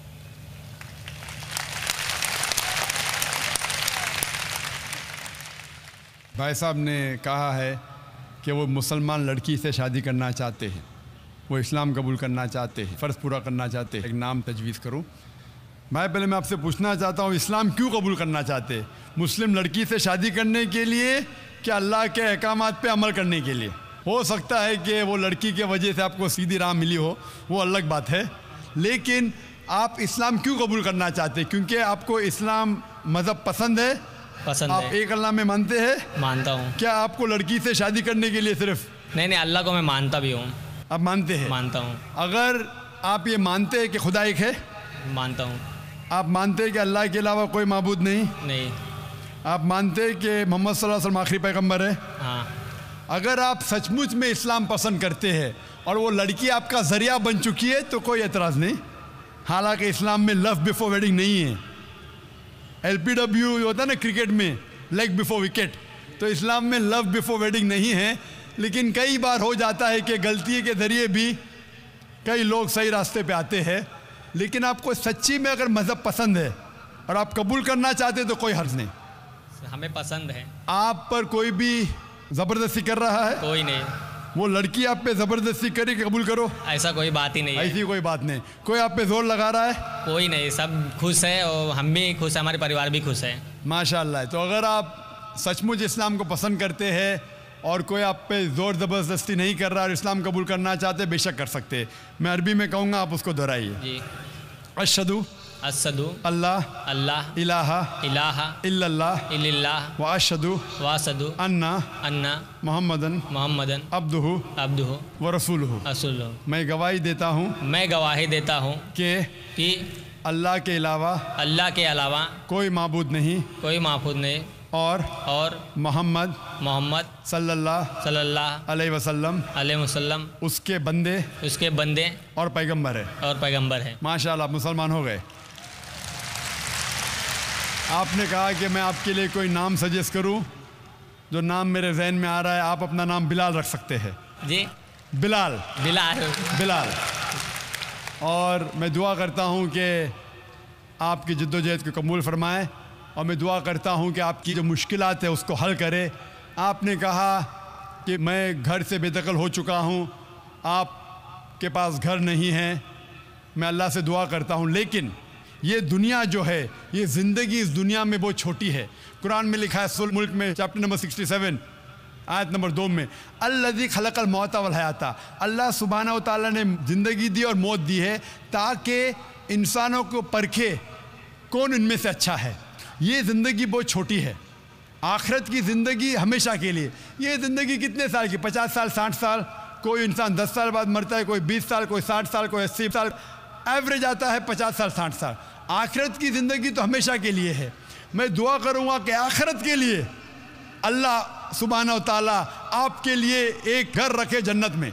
भाई साहब ने कहा है कि वो मुसलमान लड़की से शादी करना चाहते हैं, वो इस्लाम कबूल करना चाहते हैं, फ़र्ज़ पूरा करना चाहते हैं। एक नाम तजवीज़ करूं। भाई पहले मैं आपसे पूछना चाहता हूँ, इस्लाम क्यों कबूल करना चाहते हैं? मुस्लिम लड़की से शादी करने के लिए कि अल्लाह के अहकामात पे अमल करने के लिए? हो सकता है कि वो लड़की के वजह से आपको सीधी राह मिली हो, वो अलग बात है, लेकिन आप इस्लाम क्यों कबूल करना चाहते हैं? क्योंकि आपको इस्लाम मज़हब पसंद है, पसंद आप है। एक अल्लाह में मानते हैं? मानता हूँ। क्या आपको लड़की से शादी करने के लिए सिर्फ? नहीं नहीं, अल्लाह को मैं मानता भी हूँ। आप मानते हैं? मानता हूँ। अगर आप ये मानते हैं कि खुदा एक है? मानता हूँ। आप मानते हैं कि अल्लाह के अलावा कोई माबूद नहीं? नहीं। आप मानते हैं कि मोहम्मद सल्लल्लाहु अलैहि वसल्लम आखिरी पैगंबर है? हाँ। अगर आप सचमुच में इस्लाम पसंद करते हैं और वो लड़की आपका ज़रिया बन चुकी है तो कोई एतराज़ नहीं। हालांकि इस्लाम में लव बिफोर वेडिंग नहीं है। एल पी डब्ल्यू होता है ना क्रिकेट में, लेग बिफोर विकेट, तो इस्लाम में लव बिफोर वेडिंग नहीं है। लेकिन कई बार हो जाता है कि गलती के ज़रिए भी कई लोग सही रास्ते पे आते हैं। लेकिन आपको सच्ची में अगर मज़हब पसंद है और आप कबूल करना चाहते तो कोई हर्ज नहीं। हमें पसंद है। आप पर कोई भी ज़बरदस्ती कर रहा है? कोई नहीं। वो लड़की आप पे ज़बरदस्ती करे कि कबूल करो? ऐसा कोई बात ही नहीं है। ऐसी कोई बात नहीं। कोई आप पे जोर लगा रहा है? कोई नहीं, सब खुश है और हम भी खुश हैं, हमारे परिवार भी खुश है। माशाअल्लाह। तो अगर आप सचमुच इस्लाम को पसंद करते हैं और कोई आप पे ज़ोर ज़बरदस्ती नहीं कर रहा और इस्लाम कबूल करना चाहते, बेशक कर सकते हैं। मैं अरबी में कहूँगा, आप उसको दोहराइए। जी। अशहदु अशहदु अल्लाह अल्लाह इलाहा इलाहा इल्लल्लाह इल्लल्लाह व अशहदु व अशहदु अन्ना अन्ना मुहम्मदन मोहम्मदन अब्दुहु अब्दुहु व रसूलुहु। रसूलुहु। मैं गवाही देता हूँ मैं गवाही देता हूँ कि कि अल्लाह के अलावा अल्लाह के अलावा कोई माबूद नहीं कोई माबूद नहीं और और मोहम्मद मोहम्मद सल्लल्लाहु सल्लल्लाहु अलैहि वसल्लम अलैहि वसल्लम उसके बंदे उसके बंदे और पैगंबर है। और पैगंबर है। माशाअल्लाह, मुसलमान हो गए। आपने कहा कि मैं आपके लिए कोई नाम सजेस्ट करूं, जो नाम मेरे जहन में आ रहा है। आप अपना नाम बिलाल रख सकते हैं। जी। बिलाल। बिलाल। बिलाल। और मैं दुआ करता हूं कि आपकी जद्दोजहद को कबूल फरमाए, और मैं दुआ करता हूं कि आपकी जो मुश्किलात है उसको हल करे। आपने कहा कि मैं घर से बेदखल हो चुका हूं, आपके पास घर नहीं है। मैं अल्लाह से दुआ करता हूं, लेकिन ये दुनिया जो है, ये ज़िंदगी इस दुनिया में बहुत छोटी है। कुरान में लिखा है सूरह मुल्क में चैप्टर नंबर सड़सठ आयत नंबर दो में, अल्लज़ी खलक़ल मौता वल हयाता, अल्लाह सुब्हानहू व तआला ने ज़िंदगी दी और मौत दी है ताकि इंसानों को परखे कौन इनमें से अच्छा है। ये ज़िंदगी बहुत छोटी है। आखिरत की ज़िंदगी हमेशा के लिए। ये ज़िंदगी कितने साल की? पचास साल, साठ साल। कोई इंसान दस साल बाद मरता है, कोई बीस साल, कोई साठ साल, कोई अस्सी साल। एवरेज आता है पचास साल, साठ साल। आखिरत की ज़िंदगी तो हमेशा के लिए है। मैं दुआ करूँगा कि आखिरत के लिए अल्लाह सुब्हानहू व तआला आपके लिए एक घर रखे जन्नत में।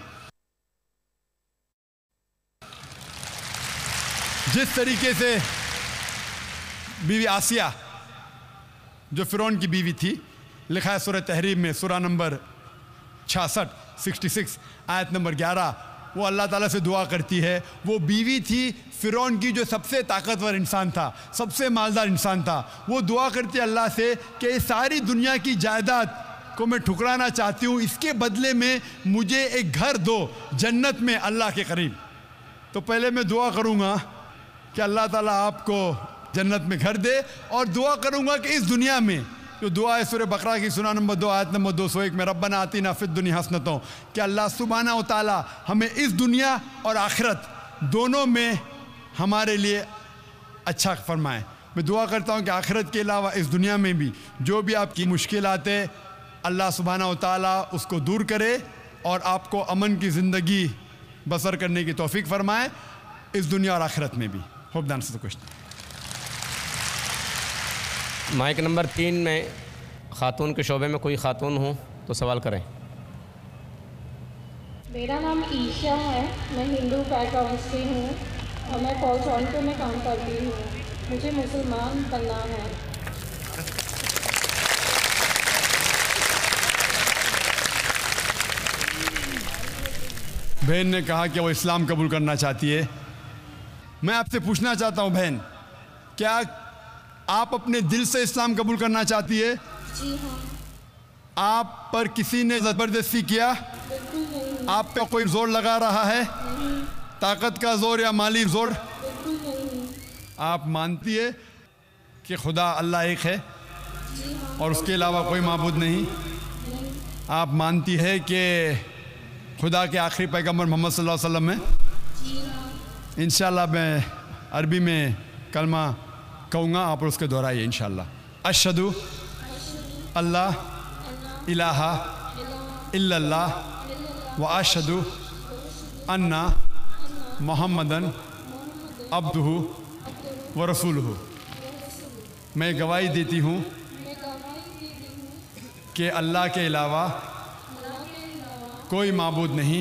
जिस तरीके से बीवी आसिया जो फिरौन की बीवी थी, लिखा है सूरह तहरीम में सूरह नंबर छियासठ छियासठ आयत नंबर ग्यारह, वो अल्लाह ताला से दुआ करती है। वो बीवी थी फिरौन की जो सबसे ताकतवर इंसान था, सबसे मालदार इंसान था। वो दुआ करती है अल्लाह से कि ये सारी दुनिया की जायदाद को मैं ठुकराना चाहती हूँ, इसके बदले में मुझे एक घर दो जन्नत में अल्लाह के करीब। तो पहले मैं दुआ करूँगा कि अल्लाह ताला आपको जन्नत में घर दे। और दुआ करूँगा कि इस दुनिया में जो दुआ है सूरह बकरा की सुना नंबर दो आयत नंबर दो सौ एक में, रब्बना आतिना फिद दुनिया हसनतों, कि अल्लाह सुब्हानहू व तआला हमें इस दुनिया और आखिरत दोनों में हमारे लिए अच्छा फरमाए। मैं दुआ करता हूँ कि आखिरत के अलावा इस दुनिया में भी जो भी आपकी मुश्किलात है अल्लाह सुब्हानहू व तआला उसको दूर करे और आपको अमन की ज़िंदगी बसर करने की तौफीक फरमाए इस दुनिया और आखिरत में भी। Hope the answer the question. Mic number तीन में ख़ातून के शोबे में कोई ख़ातून हो तो सवाल करें। मेरा नाम ईशा है, मैं हिंदू बैकग्राउंड से हूँ और मैं कॉल टोरंटो में काम करती हूँ। मुझे मुसलमान बनना है। बहन ने कहा कि वो इस्लाम कबूल करना चाहती है। मैं आपसे पूछना चाहता हूँ बहन, क्या आप अपने दिल से इस्लाम कबूल करना चाहती है? जी हाँ। आप पर किसी ने ज़बरदस्ती किया? बिल्कुल नहीं। आप पे कोई जोर लगा रहा है? नहीं। ताकत का जोर या माली जोर? बिल्कुल नहीं। आप मानती है कि खुदा अल्लाह एक है जी हाँ। और उसके अलावा कोई माबूद नहीं? नहीं। आप मानती है कि खुदा के आखिरी पैगंबर मोहम्मद सल्लल्लाहु अलैहि वसल्लम है? जी हाँ। इंशाल्लाह मैं अरबी में कलमा कहूँगा, आप उसके दोहराइए इंशाल्लाह। अशहदु अल्लाह इलाहा इल्लल्लाह व अशहदु अन्ना मुहम्मदन अब्दुहु व रसूलुहु। मैं गवाही देती हूँ कि अल्लाह के अलावा कोई माबूद नहीं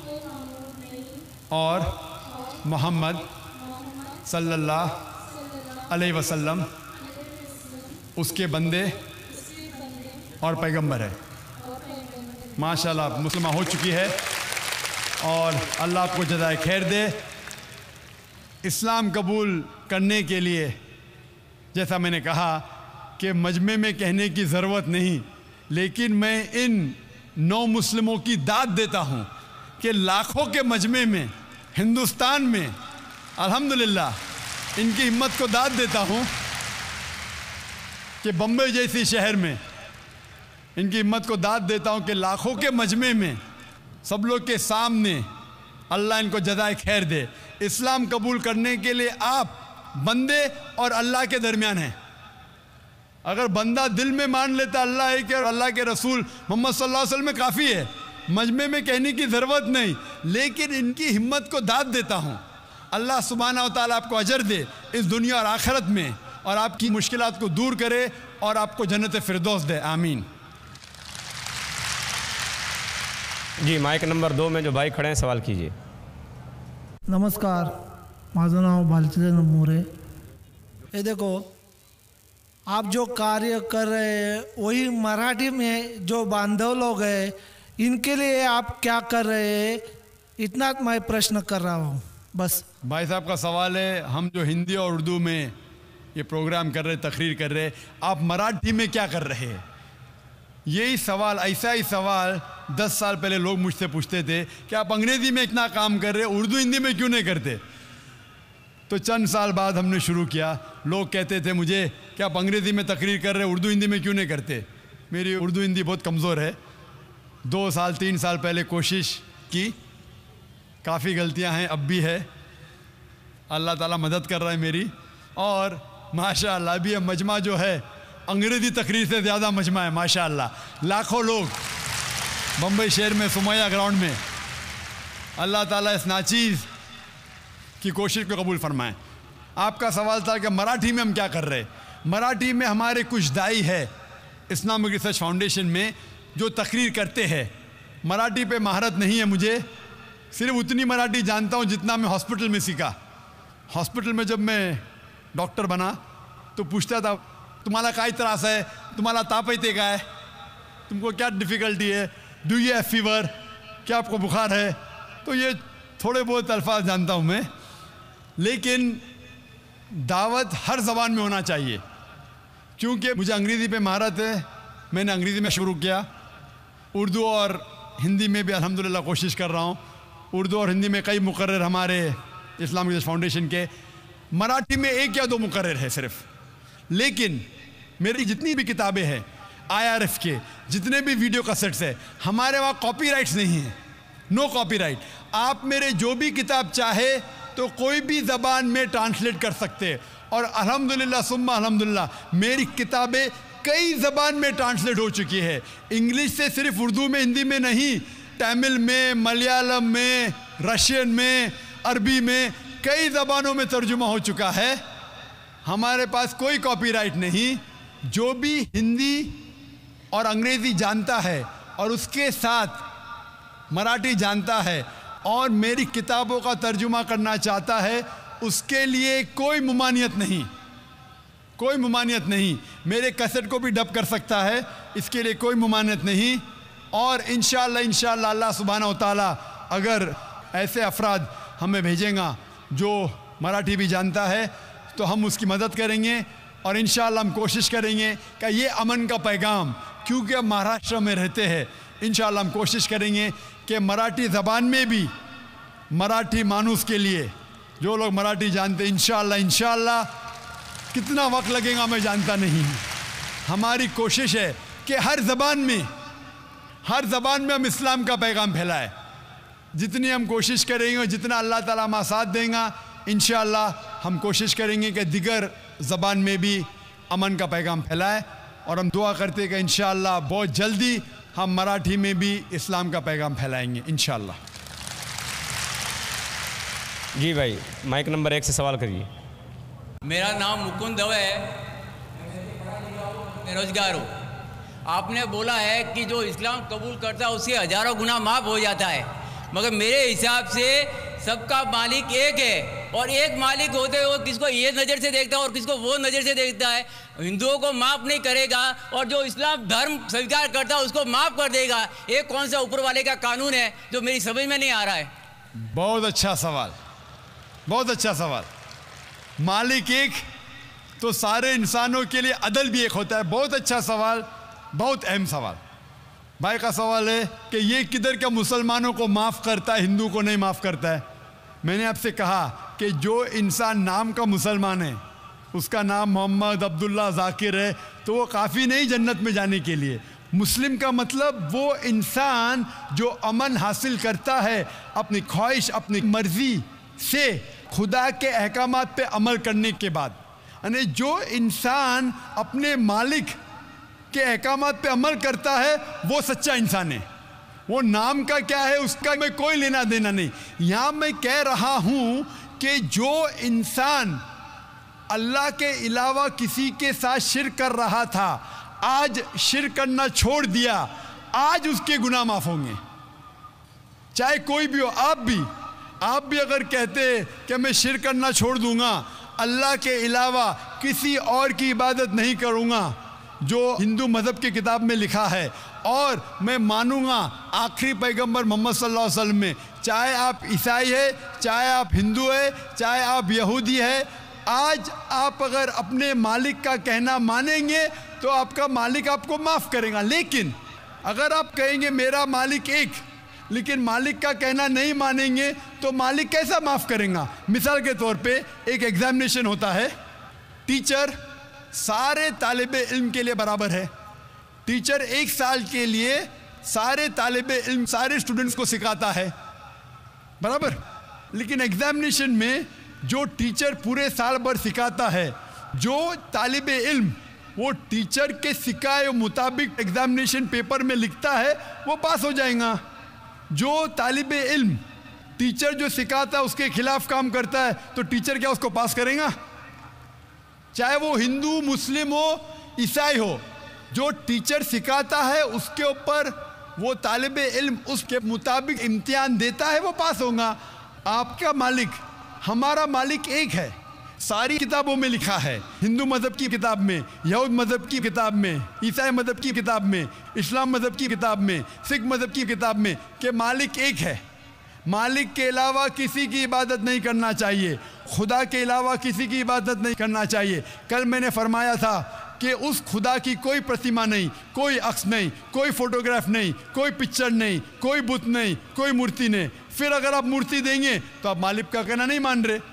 और मोहम्मद सल्लल्लाहु अलैहि वसल्लम उसके बंदे और पैगंबर है। माशाल्लाह मुस्लिमा हो चुकी है और अल्लाह आपको जज़ाए खैर दे। इस्लाम कबूल करने के लिए जैसा मैंने कहा कि मजमे में कहने की ज़रूरत नहीं, लेकिन मैं इन नौ मुस्लिमों की दाद देता हूँ कि लाखों के मजमे में हिंदुस्तान में अल्हम्दुलिल्लाह इनकी हिम्मत को दाद देता हूँ कि बम्बई जैसी शहर में इनकी हिम्मत को दाद देता हूँ कि लाखों के मजमे में सब लोग के सामने अल्लाह इनको जज़ाए खैर दे। इस्लाम कबूल करने के लिए आप बंदे और अल्लाह के दरमियान हैं। अगर बंदा दिल में मान लेता अल्लाह है कि अल्लाह के रसूल मोहम्मद सल्लल्लाहु अलैहि वसल्लम में काफ़ी है, मजमे में कहने की ज़रूरत नहीं, लेकिन इनकी हिम्मत को दाद देता हूँ। अल्लाह सुब्हानहू व तआला आपको अजर दे इस दुनिया और आखिरत में और आपकी मुश्किलात को दूर करे और आपको जन्नत फिरदौस दे। आमीन। जी माइक नंबर दो में जो भाई खड़े हैं सवाल कीजिए। नमस्कार, माझं नाव भालचंद्र मोरे। ये देखो, आप जो कार्य कर रहे हैं वही मराठी में जो बांधव लोग हैं इनके लिए आप क्या कर रहे हैं, इतना मैं प्रश्न कर रहा हूँ बस। भाई साहब का सवाल है, हम जो हिंदी और उर्दू में ये प्रोग्राम कर रहे, तकरीर कर रहे, आप मराठी में क्या कर रहे हैं? यही सवाल, ऐसा ही सवाल दस साल पहले लोग मुझसे पूछते थे कि आप अंग्रेज़ी में इतना काम कर रहे, उर्दू हिंदी में क्यों नहीं करते? तो चंद साल बाद हमने शुरू किया। लोग कहते थे मुझे कि आप अंग्रेज़ी में तकरीर कर रहे, उर्दू हिंदी में क्यों नहीं करते? मेरी उर्दू हिंदी बहुत कमज़ोर है। दो साल तीन साल पहले कोशिश की, काफ़ी गलतियां हैं, अब भी है। अल्लाह ताला मदद कर रहा है मेरी, और माशाअल्लाह अभी मजमा जो है अंग्रेज़ी तकरीर से ज़्यादा मजमा है माशाअल्लाह। लाखों लोग बम्बई शहर में सुमैया ग्राउंड में, अल्लाह ताला इस नाचीज़ की कोशिश को कबूल फरमाएं। आपका सवाल था कि मराठी में हम क्या कर रहे? मराठी में हमारे कुछ दाई है इस्लामिक रिसर्च फाउंडेशन में जो तकरीर करते हैं। मराठी पे महारत नहीं है मुझे, सिर्फ उतनी मराठी जानता हूँ जितना मैं हॉस्पिटल में सीखा। हॉस्पिटल में जब मैं डॉक्टर बना तो पूछता था, तुम्हारा काय त्रास है, तुम्हारा ताप येते काय, तुमको क्या डिफ़िकल्टी है, डू यू हैव फीवर, क्या आपको बुखार है? तो ये थोड़े बहुत अल्फाज जानता हूँ मैं, लेकिन दावत हर ज़बान में होना चाहिए। क्योंकि मुझे अंग्रेज़ी पे महारत है, मैंने अंग्रेज़ी में शुरू किया, उर्दू और हिंदी में भी अल्हम्दुलिल्लाह कोशिश कर रहा हूँ। उर्दू और हिंदी में कई मुकर्रर हमारे इस्लामिक रिसर्च फाउंडेशन के मराठी में एक या दो मुकर्रर है सिर्फ, लेकिन मेरी जितनी भी किताबें हैं आई आर एफ के, जितने भी वीडियो कैसेट्स है, हमारे वहाँ कॉपीराइट्स नहीं है, नो कॉपीराइट। आप मेरे जो भी किताब चाहे तो कोई भी ज़बान में ट्रांसलेट कर सकते हैं, और अल्हम्दुलिल्लाह सुम्मा अल्हम्दुलिल्लाह मेरी किताबें कई ज़बान में ट्रांसलेट हो चुकी है। इंग्लिश से सिर्फ उर्दू में, हिंदी में नहीं, तमिल में, मलयालम में, रशियन में, अरबी में, कई ज़बानों में तर्जुमा हो चुका है। हमारे पास कोई कॉपीराइट नहीं। जो भी हिंदी और अंग्रेज़ी जानता है और उसके साथ मराठी जानता है और मेरी किताबों का तर्जुमा करना चाहता है, उसके लिए कोई मुमानियत नहीं, कोई मुमानियत नहीं। मेरे कैसेट को भी डब कर सकता है, इसके लिए कोई मुमानियत नहीं। और इंशाअल्लाह इंशाअल्लाह अल्लाह सुब्हानहू व तआला अगर ऐसे अफराद हमें भेजेगा जो मराठी भी जानता है तो हम उसकी मदद करेंगे, और इंशाअल्लाह हम कोशिश करेंगे कि ये अमन का पैगाम, क्योंकि हम महाराष्ट्र में रहते हैं, इंशाअल्लाह हम कोशिश करेंगे कि मराठी ज़बान में भी मराठी मानूस के लिए, जो लोग मराठी जानते हैं, इंशाअल्लाह इंशाअल्लाह कितना वक्त लगेगा मैं जानता नहीं, हमारी कोशिश है कि हर ज़बान में हर ज़बान में हम इस्लाम का पैगाम फैलाएं। जितनी हम कोशिश करेंगे, जितना अल्लाह ताला हमारा साथ देगा, इंशाअल्लाह हम कोशिश करेंगे कि दिगर ज़बान में भी अमन का पैगाम फैलाएं। और हम दुआ करते हैं कि इंशाअल्लाह बहुत जल्दी हम मराठी में भी इस्लाम का पैगाम फैलाएंगे इंशाअल्लाह। जी भाई, माइक नंबर एक से सवाल करिए। मेरा नाम मुकुंद दवे है, बेरोजगार हूँ। आपने बोला है कि जो इस्लाम कबूल करता है उसके हज़ारों गुनाह माफ़ हो जाता है, मगर मेरे हिसाब से सबका मालिक एक है, और एक मालिक होते हुए किसको ये नज़र से देखता है और किसको वो नज़र से देखता है। हिंदुओं को माफ़ नहीं करेगा और जो इस्लाम धर्म स्वीकार करता है उसको माफ़ कर देगा। ये कौन सा ऊपर वाले का कानून है जो मेरी समझ में नहीं आ रहा है। बहुत अच्छा सवाल, बहुत अच्छा सवाल। मालिक एक तो सारे इंसानों के लिए अदल भी एक होता है। बहुत अच्छा सवाल, बहुत अहम सवाल। भाई का सवाल है कि ये किधर क्या मुसलमानों को माफ़ करता है, हिंदू को नहीं माफ़ करता है। मैंने आपसे कहा कि जो इंसान नाम का मुसलमान है, उसका नाम मोहम्मद अब्दुल्ला ज़ाकिर है, तो वो काफ़ी नहीं जन्नत में जाने के लिए। मुस्लिम का मतलब वो इंसान जो अमन हासिल करता है अपनी ख्वाहिश, अपनी मर्ज़ी से खुदा के अहकामात पे अमल करने के बाद। यानी जो इंसान अपने मालिक के अहकामात पे अमल करता है वो सच्चा इंसान है। वो नाम का क्या है उसका मैं कोई लेना देना नहीं। यहाँ मैं कह रहा हूँ कि जो इंसान अल्लाह के अलावा किसी के साथ शिर्क कर रहा था, आज शिर्क करना छोड़ दिया, आज उसके गुनाह माफ़ होंगे। चाहे कोई भी हो, आप भी आप भी अगर कहते कि मैं शिर्क करना छोड़ दूंगा, अल्लाह के अलावा किसी और की इबादत नहीं करूँगा, जो हिंदू मज़हब की किताब में लिखा है, और मैं मानूंगा आखिरी पैगंबर मोहम्मद सल्लल्लाहु अलैहि वसल्लम में, चाहे आप ईसाई है, चाहे आप हिंदू है, चाहे आप यहूदी है, आज आप अगर अपने मालिक का कहना मानेंगे तो आपका मालिक आपको माफ़ करेगा। लेकिन अगर आप कहेंगे मेरा मालिक एक, लेकिन मालिक का कहना नहीं मानेंगे तो मालिक कैसा माफ़ करेगा। मिसाल के तौर पे एक एग्ज़ामिनेशन होता है, टीचर सारे तालिब इल्म के लिए बराबर है। टीचर एक साल के लिए सारे तालिब इल्म, सारे स्टूडेंट्स को सिखाता है, बराबर। लेकिन एग्ज़ामिनेशन में जो टीचर पूरे साल भर सिखाता है, जो तालिब इल्म वो टीचर के सिखाए मुताबिक एग्ज़ामिनेशन पेपर में लिखता है वो पास हो जाएगा। जो तालिब इल्म टीचर जो सिखाता है उसके खिलाफ काम करता है तो टीचर क्या उसको पास करेगा? चाहे वो हिंदू, मुस्लिम हो, ईसाई हो, जो टीचर सिखाता है उसके ऊपर वो तालिब इल्म उसके मुताबिक इम्तिहान देता है, वो पास होगा। आपका मालिक, हमारा मालिक एक है। सारी किताबों में लिखा है, हिंदू मज़हब की किताब में, यहूद मज़हब की किताब में, ईसाई मज़हब की किताब में, इस्लाम मज़हब की किताब में, सिख मज़हब की किताब में, कि मालिक एक है। मालिक के अलावा किसी की इबादत नहीं करना चाहिए, खुदा के अलावा किसी की इबादत नहीं करना चाहिए। कल मैंने फरमाया था कि उस खुदा की कोई प्रतिमा नहीं, कोई अक्स नहीं, कोई फोटोग्राफ नहीं, कोई पिक्चर नहीं, कोई बुत नहीं, कोई मूर्ति नहीं। फिर अगर आप मूर्ति देंगे तो आप मालिक का कहना नहीं मान रहे।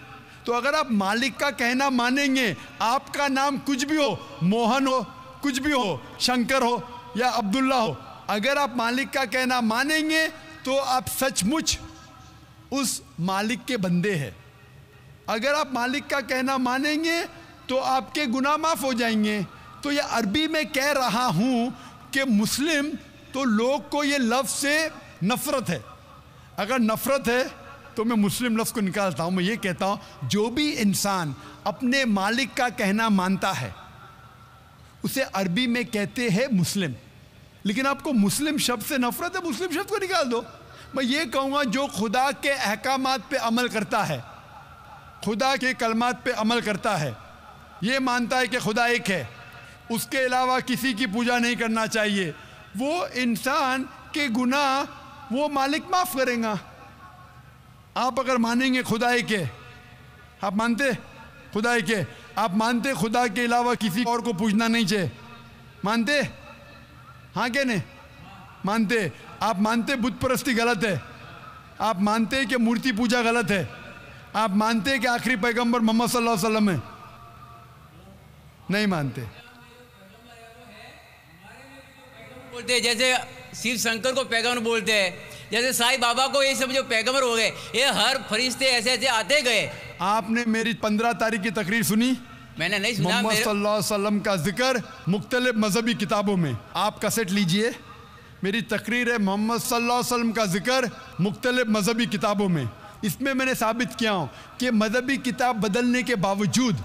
तो अगर आप मालिक का कहना मानेंगे, आपका नाम कुछ भी हो, मोहन हो, कुछ भी हो, शंकर हो या अब्दुल्ला हो, अगर आप मालिक का कहना मानेंगे तो आप सचमुच उस मालिक के बंदे हैं। अगर आप मालिक का कहना मानेंगे तो आपके गुनाह माफ़ हो जाएंगे। तो ये अरबी में कह रहा हूँ कि मुस्लिम तो लोग को ये लफ्ज़ से नफ़रत है। अगर नफ़रत है तो मैं मुस्लिम लफ्ज़ को निकालता हूँ, मैं ये कहता हूँ जो भी इंसान अपने मालिक का कहना मानता है उसे अरबी में कहते हैं मुस्लिम। लेकिन आपको मुस्लिम शब्द से नफ़रत है, मुस्लिम शब्द को निकाल दो। मैं ये कहूँगा जो खुदा के अहकामात पे अमल करता है, खुदा के कलमात पे अमल करता है, ये मानता है कि खुदा एक है, उसके अलावा किसी की पूजा नहीं करना चाहिए, वो इंसान के गुनाह वो मालिक माफ़ करेगा। आप अगर मानेंगे खुदा एक है, आप मानते खुदा एक है, आप मानते खुदा के अलावा किसी और को पूजना नहीं चाहिए, मानते? हाँ क्या नहीं मानते? आप मानते बुत परस्ती गलत है, आप मानते कि मूर्ति पूजा गलत है, आप मानते कि आखिरी पैगंबर मोहम्मद सल्लल्लाहु अलैहि वसल्लम है? नहीं मानते। बोलते हैं जैसे शिव शंकर को पैगंबर बोलते हैं, जैसे साईं बाबा को ये सब जो पैगंबर हो गए, ये हर फरिश्ते ऐसे ऐसे आते गए। आपने मेरी पंद्रह तारीख की तकरीर सुनी? मैंने नहीं सुना। मोहम्मद सल्लल्लाहु अलैहि वसल्लम का जिक्र मुख्तलिफ मजहबी किताबों में, आप कैसेट लीजिए, मेरी तकरीर है मोहम्मद सल्लल्लाहु अलैहि वसल्लम का जिक्र मुख्तलिफ मजहबी किताबों में। इसमें मैंने साबित किया हूँ कि मजहबी किताब बदलने के बावजूद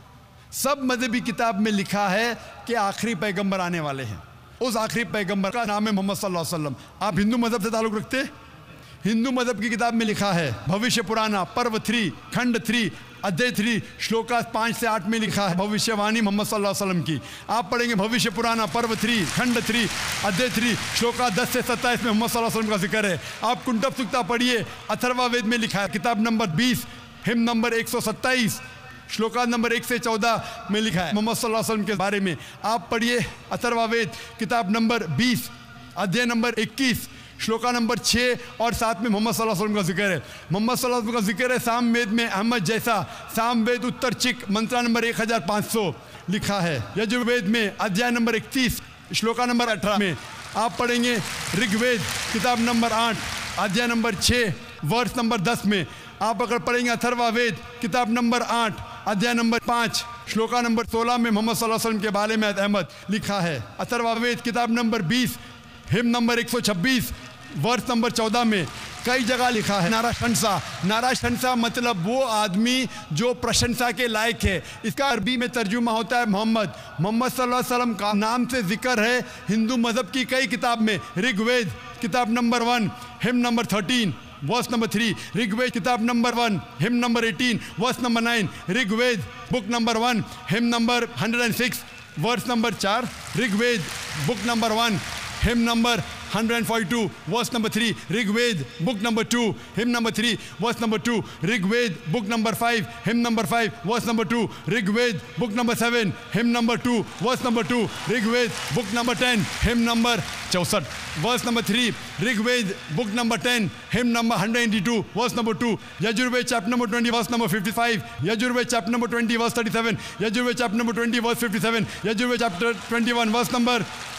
सब मजहबी किताब में लिखा है कि आखिरी पैगंबर आने वाले हैं। उस आखिरी पैगंबर का नाम है मोहम्मद सल्लल्लाहु अलैहि वसल्लम। आप हिंदू मजहब से ताल्लुक़ रखते? हिंदू मजहब की किताब में लिखा है, भविष्य पुराना पर्व थ्री खंड थ्री अध्याय थ्री श्लोका पाँच से आठ में लिखा है भविष्यवाणी मोहम्मद सल्लल्लाहु अलैहि वसल्लम की। आप पढ़ेंगे भविष्य पुराना पर्व थ्री खंड थ्री अध्याय थ्री श्लोका दस से सत्ताईस में मोहम्मद सल्लल्लाहु अलैहि वसल्लम का जिक्र है। आप कुंटब सुक्ता पढ़िए, अथर्वा वेद में लिखा है, किताब नंबर बीस हिम नंबर एक सौ सत्ताईस श्लोका नंबर एक से चौदह में लिखा है मोहम्मद सल्लल्लाहु अलैहि वसल्लम के बारे में। आप पढ़िए अथर्वा वेद किताब नंबर बीस अध्याय नंबर इक्कीस श्लोका नंबर छः और सात में मोहम्मद सल्लल्लाहु अलैहि वसल्लम का जिक्र है। मोहम्मद सल्लल्लाहु अलैहि वसल्लम का जिक्र है साम वेद में अहमद जैसा, साम वेद उत्तर चिक मंत्रा नंबर एक हज़ार पाँच सौ लिखा है। यजुर्वेद में अध्याय नंबर इकतीस श्लोका नंबर अठारह में आप पढ़ेंगे। ऋग्वेद किताब नंबर आठ अध्याय नंबर छः वर्ष नंबर दस में आप अगर पढ़ेंगे अथर्वा वेद किताब नंबर आठ अध्याय नंबर पाँच श्लोका नंबर सोलह में मोहम्मद सल्लल्लाहु अलैहि वसल्लम के बारे में अहमद लिखा है। अथर्वा वेद किताब नंबर बीस हिम नंबर एक सौ छब्बीस वर्ष नंबर चौदह में कई जगह लिखा है नारा शंसा। नारा शंसा मतलब वो आदमी जो प्रशंसा के लायक है। इसका अरबी में तर्जुमा होता है मोहम्मद। मोहम्मद सल्लल्लाहु अलैहि वसल्लम का नाम से जिक्र है हिंदू मज़हब की कई किताब में। ऋग्वेद किताब number one hymn number thirteen verse number three, Rigveda किताब number one hymn number eighteen verse number nine, Rigveda book number one hymn number hundred and six verse number चार, Rigveda book number one hymn number one forty-two verse number three, Rigved book number two hymn number three verse number two, Rigved book number five hymn number five verse number two, Rigved book number seven hymn number two verse number two, Rigved book number ten hymn number चौसठ verse number three, Rigved book number ten hymn number one eighty-two verse number two, Yajurved chapter number twenty verse number fifty-five, Yajurved chapter number twenty verse thirty-seven, Yajurved chapter number twenty verse fifty-seven, Yajurved chapter twenty-one verse number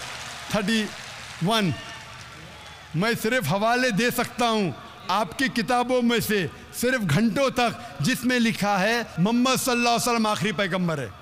thirty-one। मैं सिर्फ हवाले दे सकता हूँ आपकी किताबों में से सिर्फ घंटों तक जिसमें लिखा है मोहम्मद सल्लल्लाहु अलैहि वसल्लम आखिरी पैगंबर है।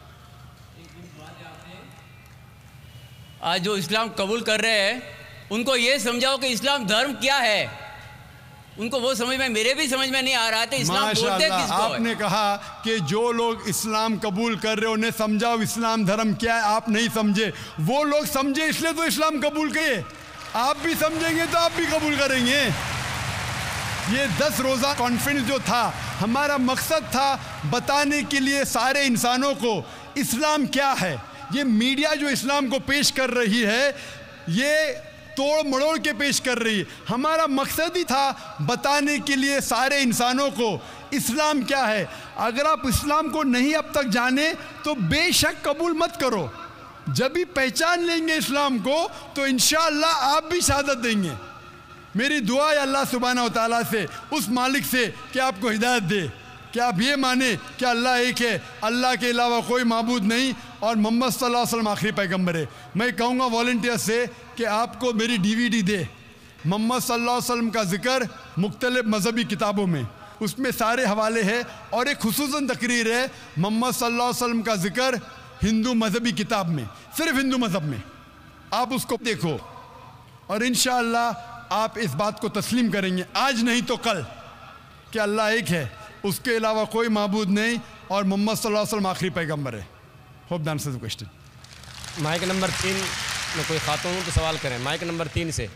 आज जो इस्लाम कबूल कर रहे हैं उनको ये समझाओ कि इस्लाम धर्म क्या है। उनको वो समझ में, मेरे भी समझ में नहीं आ रहा था इस्लाम बोलते किसको है। आपने कहा कि जो लोग इस्लाम कबूल कर रहे हो उन्हें समझाओ इस्लाम धर्म क्या है। आप नहीं समझे, वो लोग समझे इसलिए तो इस्लाम कबूल किए। आप भी समझेंगे तो आप भी कबूल करेंगे। ये दस रोज़ा कॉन्फ्रेंस जो था हमारा मकसद था बताने के लिए सारे इंसानों को इस्लाम क्या है। ये मीडिया जो इस्लाम को पेश कर रही है ये तोड़ मड़ोड़ के पेश कर रही है। हमारा मकसद ही था बताने के लिए सारे इंसानों को इस्लाम क्या है। अगर आप इस्लाम को नहीं अब तक जाने तो बेशक कबूल मत करो। जब भी पहचान लेंगे इस्लाम को तो इंशाअल्लाह आप भी शहादत देंगे। मेरी दुआ है अल्लाह सुब्हानहू व तआला से, उस मालिक से कि आपको हिदायत दे कि आप ये माने कि अल्लाह एक है, अल्लाह के अलावा कोई माबूद नहीं और मोहम्मद सल्लल्लाहु अलैहि वसल्लम आखिरी पैगंबर है। मैं कहूँगा वॉलंटियर से कि आपको मेरी डीवीडी दे, मोहम्मद सल्लल्लाहु अलैहि वसल्लम का जिक्र मुख्तलिफ मजहबी किताबों में, उसमें सारे हवाले हैं और एक खुसूसन तकरीर है मोहम्मद सल्लल्लाहु अलैहि वसल्लम का जिक्र हिंदू मजहबी किताब में, सिर्फ हिंदू मजहब में। आप उसको देखो और इंशाअल्लाह आप इस बात को तस्लीम करेंगे आज नहीं तो कल कि अल्लाह एक है, उसके अलावा कोई माबूद नहीं और मोहम्मद सल्लल्लाहु अलैहि वसल्लम आखिरी पैगंबर है। Hope the answer the question. Mic number तीन में कोई खातून हो तो सवाल करें। माइक नंबर तीन से।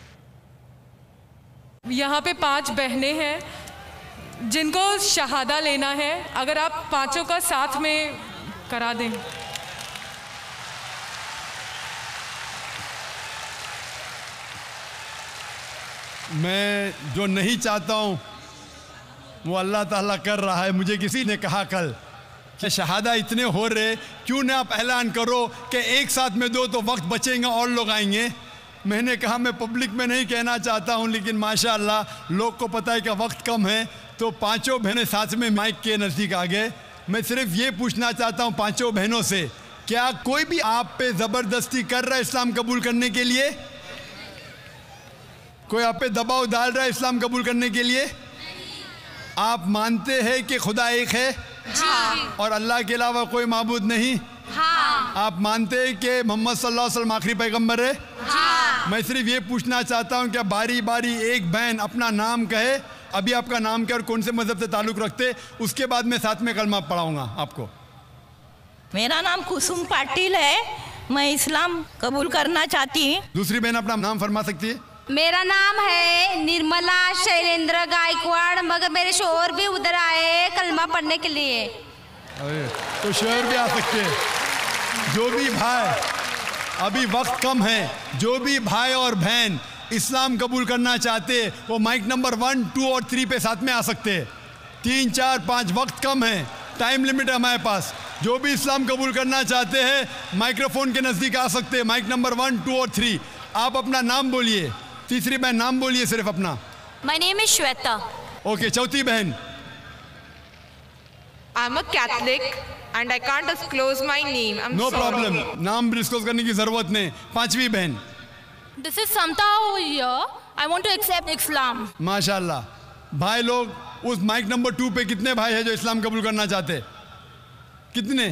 यहाँ पे पांच बहनें हैं जिनको शहादा लेना है, अगर आप पांचों का साथ में करा दें। मैं जो नहीं चाहता हूँ वो अल्लाह ताला कर रहा है। मुझे किसी ने कहा कल कि शहादा इतने हो रहे, क्यों ना आप ऐलान करो कि एक साथ में दो तो वक्त बचेगा और लोग आएंगे। मैंने कहा मैं पब्लिक में नहीं कहना चाहता हूँ, लेकिन माशाअल्लाह लोग को पता है कि वक्त कम है तो पांचों बहनें साथ में माइक के नज़दीक आ गए। मैं सिर्फ ये पूछना चाहता हूँ पांचों बहनों से, क्या कोई भी आप पे ज़बरदस्ती कर रहा है इस्लाम कबूल करने के लिए? कोई आप पे दबाव डाल रहा है इस्लाम कबूल करने के लिए? आप मानते हैं कि खुदा एक है हाँ। और अल्लाह के अलावा कोई माबूद नहीं हाँ। आप मानते हैं कि मोहम्मद सल्लल्लाहु अलैहि वसल्लम आखिरी पैगंबर है हाँ। मैं सिर्फ ये पूछना चाहता हूँ कि बारी बारी एक बहन अपना नाम कहे, अभी आपका नाम क्या और कौन से मजहब से ताल्लुक़ रखते, उसके बाद मैं साथ में कलमा पढ़ाऊँगा आपको। मेरा नाम कुसुम पाटिल है, मैं इस्लाम कबूल करना चाहती हूँ। दूसरी बहन अपना नाम फरमा सकती है? मेरा नाम है निर्मला शैलेंद्र गायकवाड़, मगर मेरे शोहर भी उधर आए कलमा पढ़ने के लिए। अरे तो शोहर भी आ सकते हैं। जो भी भाई, अभी वक्त कम है, जो भी भाई और बहन इस्लाम कबूल करना चाहते वो माइक नंबर वन टू और थ्री पे साथ में आ सकते हैं। तीन चार पाँच, वक्त कम है, टाइम लिमिट है हमारे पास। जो भी इस्लाम कबूल करना चाहते हैं माइक्रोफोन के नज़दीक आ सकते हैं, माइक नंबर वन टू और थ्री। आप अपना नाम बोलिए। तीसरी बहन नाम बोलिए सिर्फ अपना। My name is Shweta. Okay, चौथी बहन। I'm a Catholic and I can't disclose my name. I'm no sorry. Problem, नाम डिस्क्लोज करने की जरूरत नहीं। पांचवी बहन। This is Samta over here. I want to accept Islam. माशाल्लाह। भाई लोग उस माइक नंबर टू पे कितने भाई हैं जो इस्लाम कबूल करना चाहते? कितने?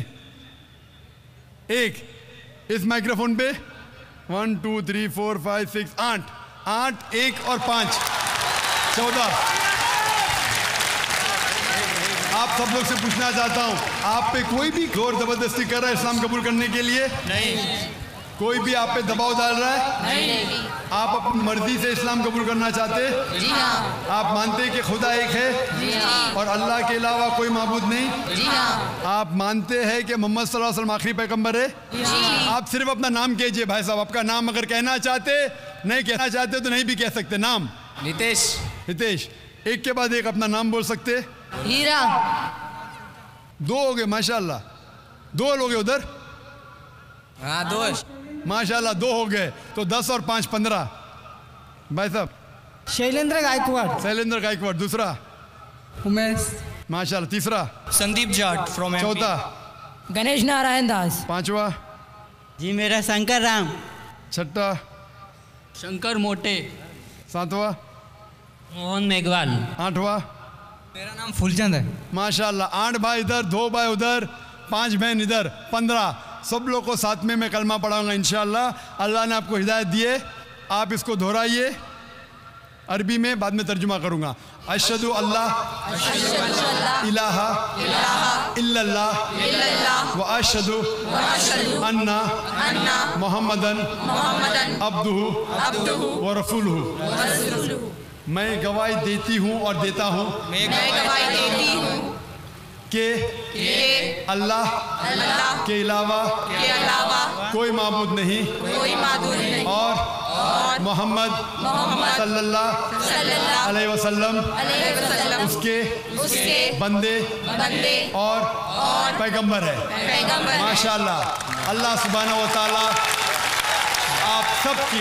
एक। इस माइक्रोफोन पे one two three four five six, आठ आठ एक और पाँच, चौदह। आप सब लोग से पूछना चाहता हूँ, आप पे कोई भी जोर जबरदस्ती कर रहा है इस्लाम कबूल करने के लिए? नहीं। कोई भी आप पे दबाव डाल रहा है? नहीं। आप अपनी मर्जी से इस्लाम कबूल करना चाहते? जी हाँ। आप मानते हैं कि खुदा एक है? जी हाँ। और अल्लाह के अलावा कोई माबूद नहीं? जी हाँ। आप मानते हैं कि मोहम्मद सल्लल्लाहु अलैहि वसल्लम आखिरी पैगंबर है? जी। आप सिर्फ अपना नाम कीजिए भाई साहब, आपका नाम अगर कहना चाहते, नहीं कहना चाहते तो नहीं भी कह सकते। नाम? नितेश। नितेश। एक के बाद एक अपना नाम बोल सकते? हीरा। दो हो गए माशाल्लाह। दो लोग उधर? हाँ दो। माशाल्लाह दो हो गए, तो दस और पाँच पंद्रह। भाई साहब? शैलेंद्र गायकवाड़। शैलेंद्र गायकवाड़। दूसरा? उमेश। माशाल्लाह। तीसरा? Sandeep Jat from MP. चौथा? गणेश नारायण दास। पांचवा? जी मेरा शंकर राम। छठा? शंकर मोटे। सातवां? मोहन मेघवाल। आठवां? मेरा नाम फूलचंद है। माशाल्लाह। आठ भाई इधर, दो भाई उधर, पांच बहन इधर, पंद्रह। सब लोग को साथ में मैं कलमा पढ़ाऊंगा इंशाअल्लाह। अल्लाह ने आपको हिदायत दिए, आप इसको दोहराइए अरबी में, बाद में तर्जुमा करूंगा। अशहदु अल्लाह इलाहा इल्लल्लाह व अशहदु अन्ना मुहम्मदन अब्दुहु व रसूलुहु। मैं गवाही देती हूँ और देता हूँ कि अल्लाह के अलावा कोई माबूद नहीं और मोहम्मद सल्लल्लाहु अलैहि वसल्लम उसके बंदे और पैगंबर है। माशाल्लाह। अल्लाह सुब्हानहू व तआला आप सबकी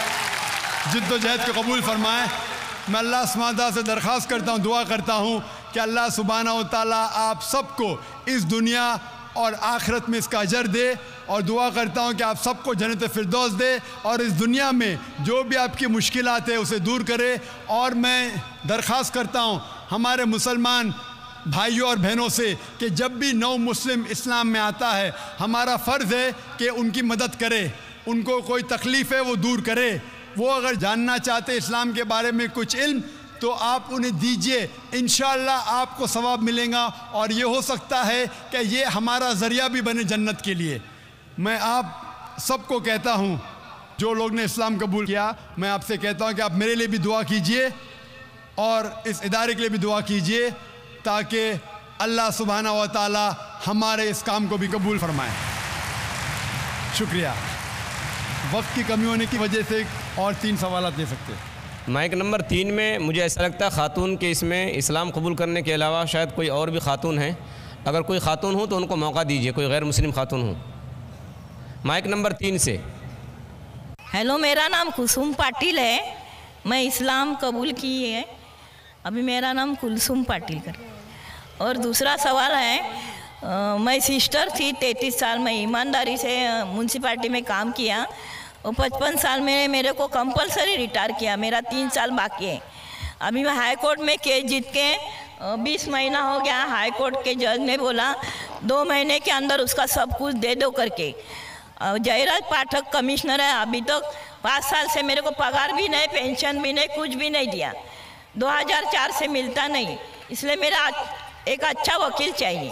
जिद्दोजहद को कबूल फरमाए। मैं अल्लाह सुब्हानहू व तआला से दरख्वास्त करता हूँ, दुआ करता हूँ कि अल्लाह सुब्हानहू व तआला आप सबको इस दुनिया और आखिरत में इसका अजर दे, और दुआ करता हूँ कि आप सबको जन्नत फिरदौस दे और इस दुनिया में जो भी आपकी मुश्किलात है उसे दूर करे। और मैं दरख्वास्त करता हूँ हमारे मुसलमान भाइयों और बहनों से कि जब भी नौ मुस्लिम इस्लाम में आता है, हमारा फ़र्ज़ है कि उनकी मदद करे, उनको कोई तकलीफ़ है वो दूर करे। वो अगर जानना चाहते इस्लाम के बारे में कुछ इल्म तो आप उन्हें दीजिए, इंशाअल्लाह आपको सवाब मिलेगा और ये हो सकता है कि ये हमारा ज़रिया भी बने जन्नत के लिए। मैं आप सबको कहता हूँ जो लोग ने इस्लाम कबूल किया, मैं आपसे कहता हूँ कि आप मेरे लिए भी दुआ कीजिए और इस इदारे के लिए भी दुआ कीजिए ताकि अल्लाह सुब्हानहू व तआला हमारे इस काम को भी कबूल फरमाए। शुक्रिया। वक्त की कमी होने की वजह से और तीन सवाल दे सकते हैं। माइक नंबर तीन में मुझे ऐसा लगता है ख़ातून के इसमें इस्लाम कबूल करने के अलावा शायद कोई और भी ख़ातून हैं। अगर कोई ख़ातून हो तो उनको मौका दीजिए, कोई गैर मुस्लिम ख़ातून हो। माइक नंबर तीन से। हेलो, मेरा नाम कुसुम पाटिल है, मैं इस्लाम कबूल की है। अभी मेरा नाम कुलसुम पाटिल कर। और दूसरा सवाल है, आ, मैं सिस्टर थी, तैंतीस साल में ईमानदारी से म्यूनसिपाल्टी में काम किया और पचपन साल में मेरे को कंपलसरी रिटायर किया, मेरा तीन साल बाकी है। अभी मैं हाई कोर्ट में केस जीत के बीस महीना हो गया। हाई कोर्ट के जज ने बोला दो महीने के अंदर उसका सब कुछ दे दो करके। जयराज पाठक कमिश्नर है, अभी तक पाँच साल से मेरे को पगार भी नहीं, पेंशन भी नहीं, कुछ भी नहीं दिया। दो हज़ार चार से मिलता नहीं, इसलिए मेरा एक अच्छा वकील चाहिए।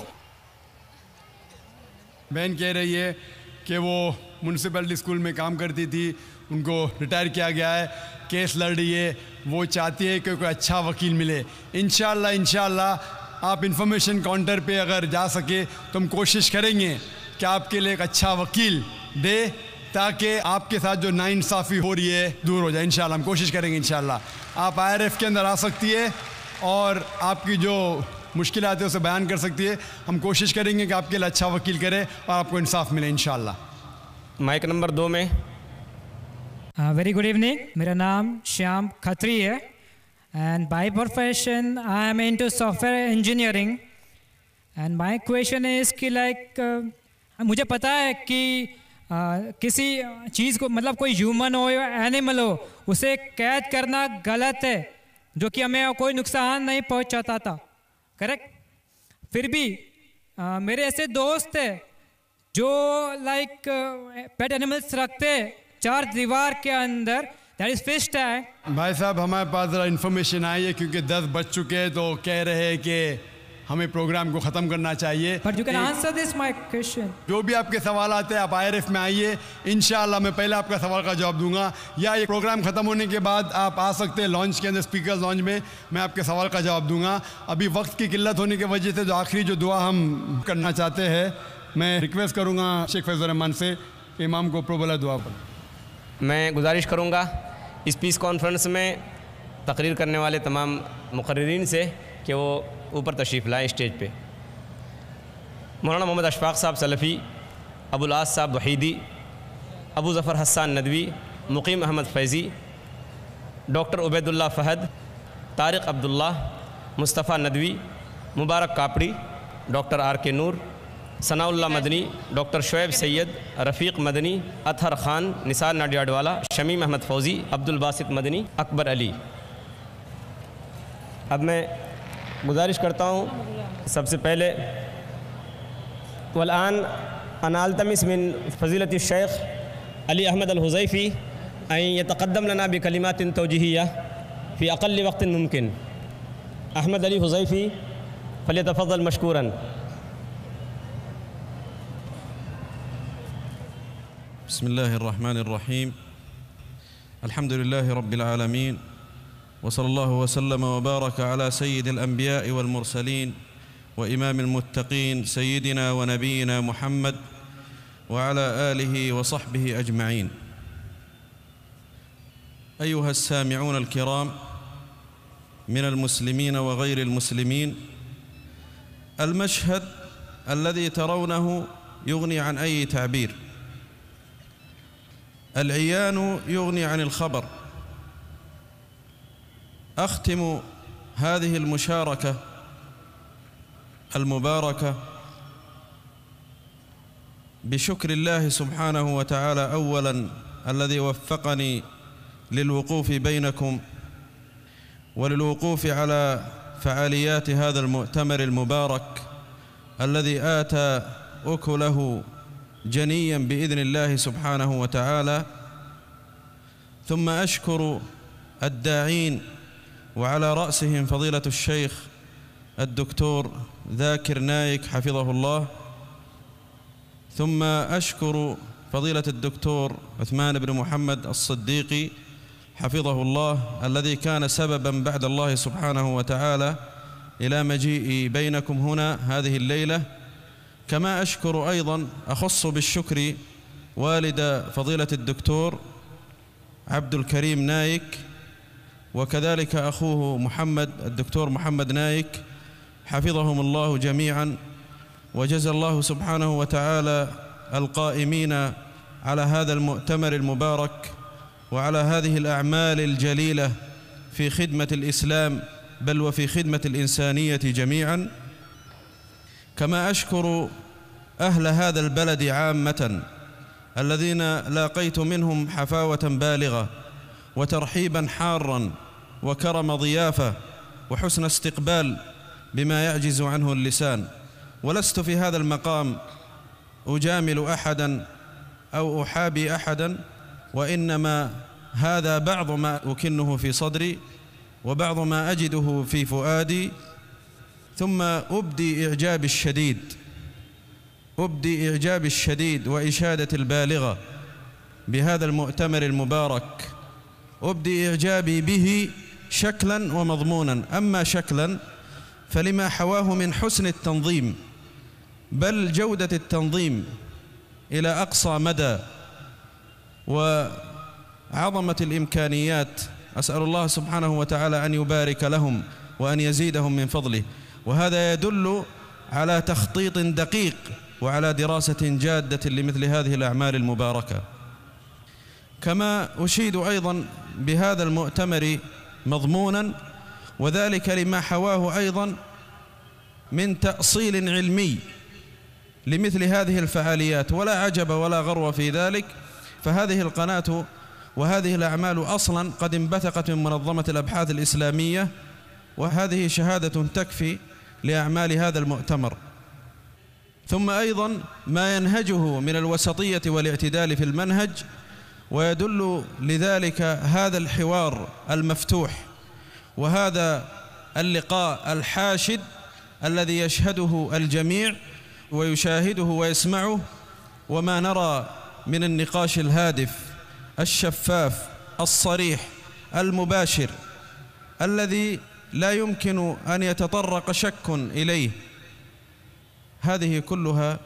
बहन कह रही है कि वो म्यूनसिपैलिटी स्कूल में काम करती थी, उनको रिटायर किया गया है, केस लड़ रही है, वो चाहती है कि कोई अच्छा वकील मिले। इंशाअल्लाह इंशाअल्लाह आप इंफॉर्मेशन काउंटर पे अगर जा सके तो हम कोशिश करेंगे कि आपके लिए एक अच्छा वकील दे ताकि आपके साथ जो नाइंसाफ़ी हो रही है दूर हो जाए। इंशाअल्लाह हम कोशिश करेंगे। इंशाअल्लाह आप आई आर एफ के अंदर आ सकती है और आपकी जो मुश्किलात है उसे बयान कर सकती है। हम कोशिश करेंगे कि आपके लिए अच्छा वकील करे और आपको इंसाफ मिले इंशाअल्लाह। माइक नंबर दो में। वेरी गुड इवनिंग, मेरा नाम श्याम खत्री है and by profession I am into software engineering and my question is कि लाइक मुझे पता है कि uh, किसी चीज़ को, मतलब कोई ह्यूमन हो या एनिमल हो, उसे कैद करना गलत है, जो कि हमें कोई नुकसान नहीं पहुंचाता था, करेक्ट। फिर भी आ, मेरे ऐसे दोस्त है जो लाइक पेट एनिमल्स रखते चार दीवार के अंदर, दैट इज फिश टैंक। भाई साहब हमारे पास ज़रा इन्फॉर्मेशन आई है क्योंकि दस बज चुके हैं तो कह रहे हैं कि हमें प्रोग्राम को ख़त्म करना चाहिए। But you can answer this my question. जो भी आपके सवाल आते हैं आप आई आर एफ में आइए, इंशाअल्लाह मैं पहले आपका सवाल का जवाब दूंगा, या ये प्रोग्राम ख़त्म होने के बाद आप आ सकते हैं लॉन्च के अंदर, स्पीकर लॉन्च में, मैं आपके सवाल का जवाब दूंगा। अभी वक्त की किल्लत होने की वजह से जो आखिरी जो दुआ हम करना चाहते हैं, मैं रिक्वेस्ट करूँगा शेख फैज़ुर रहमान से इमाम को प्रोबला दुआ पर। मैं गुजारिश करूँगा इस पीस कॉन्फ्रेंस में तकरीर करने वाले तमाम मुकर्रिरीन से कि वो ऊपर तशरीफ़ लाएँ स्टेज पे। मौलाना मोहम्मद अशफाक साहब सलफ़ी, अबुल आस साहब Wahidi, Abu Zafar Hasan Nadvi, Muqeem Ahmad Faizi, doctor Ubaidullah Fahad, Tariq Abdullah, Mustafa Nadvi, Mubarak Kapadi, doctor R K Noor, Sanaullah Madani, doctor Shoaib Syed, Rafiq Madani, Athar Khan, Nisar Nadiadwala, Shamim Ahmad Fauzi, Abdul Basit Madani, Akbar Ali. अब मैं गुजारिश करता हूँ सबसे पहले वलान अनालतमिस मिन फ़ज़ीलत शेख अली अहमद अल हुज़ैफ़ी अन यतक़द्दम लना बिकलिमातिन तौजीहिया फ़ी अक़ल्ल वक़्तिन मुमकिन। अहमद अली हुज़ैफ़ी फ़लियतफ़ज़्ज़ल मशकूरन। बिस्मिल्लाहिर रहमानिर रहीम, अल्हम्दुलिल्लाहि रब्बिल आलमीन, वसल्लल्लाहु वसल्लम वबारक अला सय्यिदिल अंबिया'i वल मुरसलीन व इमामिल मुत्तक़ीन सय्यिदिना व नबीना मुहम्मद व अला आलिहि व सहबिहि अजमईन। अय्युहा अस्सामिऊन अलकिराम मिन अलमुस्लिमीन व गैर अलमुस्लिमीन, अलमशहद अल्लज़ी तरौनहु युग़नी अन अय्यि ताबीर, अलइयानु युग़नी अन अलख़बर। أختم هذه المشاركة المباركة بشكر الله سبحانه وتعالى أولاً الذي وفقني للوقوف بينكم وللوقوف على فعاليات هذا المؤتمر المبارك الذي آتى أكله جنياً بإذن الله سبحانه وتعالى. ثم أشكر الداعين وعلى رأسهم فضيلة الشيخ الدكتور ذاكر نايك حفظه الله. ثم أشكر فضيلة الدكتور عثمان بن محمد الصديقي حفظه الله الذي كان سبباً بعد الله سبحانه وتعالى إلى مجيئي بينكم هنا هذه الليلة. كما أشكر أيضاً أخص بالشكر والد فضيلة الدكتور عبد الكريم نايك وكذلك أخوه محمد الدكتور محمد نايك حفظهم الله جميعاً، وجزى الله سبحانه وتعالى القائمين على هذا المؤتمر المبارك وعلى هذه الأعمال الجليلة في خدمة الإسلام بل وفي خدمة الإنسانية جميعاً. كما أشكر أهل هذا البلد عامة الذين لاقيت منهم حفاوة بالغة وترحيباً حاراً وكرم ضيافة وحسن استقبال بما يعجز عنه اللسان. ولست في هذا المقام أجامل أحداً أو أحابي أحداً، وإنما هذا بعض ما أكنه في صدري وبعض ما أجده في فؤادي. ثم أبدي إعجابي الشديد أبدي إعجابي الشديد وإشادة البالغة بهذا المؤتمر المبارك. أبدي إعجابي به شكلاً ومضموناً. أما شكلاً فلما حواه من حسن التنظيم بل جودة التنظيم إلى أقصى مدى وعظمة الإمكانيات. أسأل الله سبحانه وتعالى أن يبارك لهم وأن يزيدهم من فضله، وهذا يدل على تخطيط دقيق وعلى دراسة جادة لمثل هذه الأعمال المباركة. كما أشيد أيضاً بهذا المؤتمر مضموناً، وذلك لما حواه أيضاً من تأصيل علمي لمثل هذه الفعاليات، ولا عجب ولا غرو في ذلك، فهذه القناة وهذه الأعمال أصلاً قد انبثقت من منظمة الأبحاث الإسلامية، وهذه شهادة تكفي لأعمال هذا المؤتمر. ثم أيضاً ما ينهجه من الوسطية والاعتدال في المنهج، ويدل لذلك هذا الحوار المفتوح وهذا اللقاء الحاشد الذي يشهده الجميع ويشاهده ويسمعه، وما نرى من النقاش الهادف الشفاف الصريح المباشر الذي لا يمكن أن يتطرق شك إليه. هذه كلها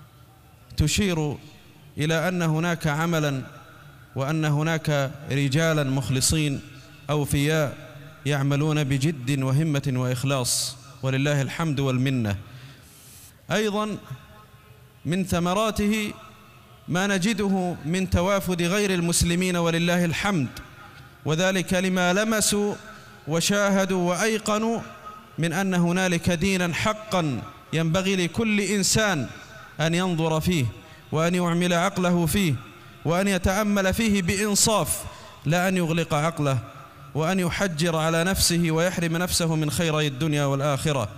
تشير إلى أن هناك عملاً وأن هناك رجالاً مخلصين أوفياء يعملون بجد وهمة وإخلاص، ولله الحمد والمنة. أيضاً من ثمراته ما نجده من توافد غير المسلمين ولله الحمد، وذلك لما لمسوا وشاهدوا وأيقنوا من أن هنالك ديناً حقاً ينبغي لكل إنسان أن ينظر فيه وأن يعمل عقله فيه وأن يتأمل فيه بإنصاف، لا أن يغلق عقله وأن يحجر على نفسه ويحرم نفسه من خيري الدنيا والآخرة.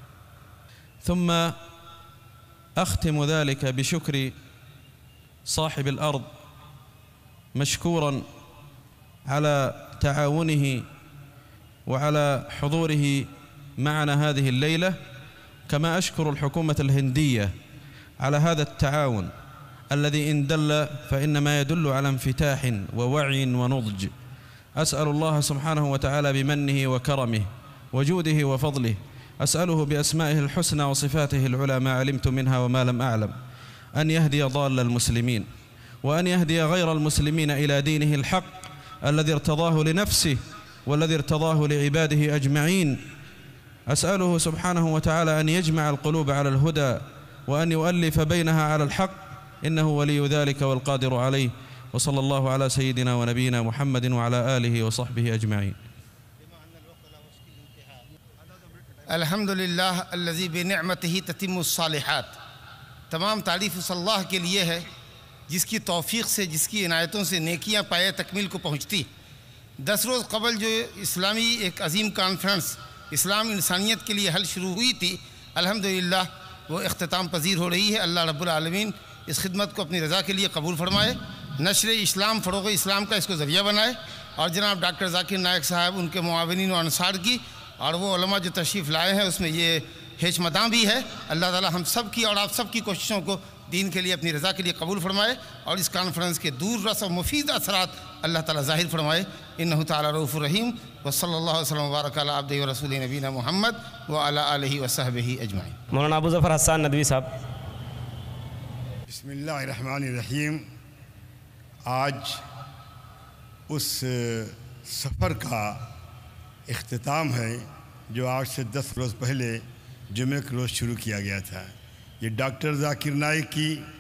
ثم أختم ذلك بشكر صاحب الأرض مشكوراً على تعاونه وعلى حضوره معنا هذه الليلة. كما أشكر الحكومة الهندية على هذا التعاون الذي إن دل فإنما يدل على انفتاح ووعي ونضج. أسأل الله سبحانه وتعالى بمنه وكرمه وجوده وفضله، أسأله بأسمائه الحسنى وصفاته العلى ما علمت منها وما لم أعلم، أن يهدي ضال المسلمين وأن يهدي غير المسلمين إلى دينه الحق الذي ارتضاه لنفسه والذي ارتضاه لعباده أجمعين. أسأله سبحانه وتعالى أن يجمع القلوب على الهدى وأن يؤلف بينها على الحق، إنه ولي ذلك والقادر عليه. وصلى الله على سيدنا ونبينا محمد وعلى آله وصحبه أجمعين. अल्हम्दुलिल्लाह अल्लज़ी बिनिअमतिही ततिम्मुस्सालिहात। तमाम तारीफ़ उस अल्लाह के लिए है जिसकी तौफ़ीक़ से, जिसकी इनायतों से नेकियां पाए तकमील को पहुँचती। दस रोज़ कबल जो इस्लामी एक अजीम कॉन्फ्रेंस इस्लाम इंसानियत के लिए हल शुरू हुई थी, अल्हम्दुलिल्लाह वो इख्तिताम पजीर हो रही है। अल्लाह रब्बुल आलमीन इस खिदमत को अपनी रज़ा के लिए कबूल फरमाए, नशर इस्लाम, फ़रोग़ इस्लाम का इसको ज़रिया बनाए। और जनाब डॉक्टर ज़ाकिर नायक साहब, उनके मुआविनीन और अंसार की, और वो उलमा जो तशरीफ़ लाए हैं उसमें ये हेचमदां भी है। अल्लाह ताला हम सब की और आप सब की कोशिशों को दीन के लिए अपनी रज़ा के लिए कबूल फरमाए और इस कॉन्फ्रेंस के दूर रस और मुफीद असरात अल्लाह ताला ज़ाहिर फरमाए। इन्नहु ताला रऊफ़ुर रहीम। व सल्लल्लाहु अलैहि व बारक अला अब्दिही व रसूलिही नबीना मुहम्मद व अला आलिहि व सहबिही अजमाइन। मौलाना अबू ज़फ़र हसन नदवी साहब। बिस्मिल्लाहिर्रहमानिर्रहीम। आज उस सफ़र का इख्तिताम है जो आज से दस रोज़ पहले जुमे के रोज़ शुरू किया गया था। ये डॉक्टर ज़ाकिर नाइक की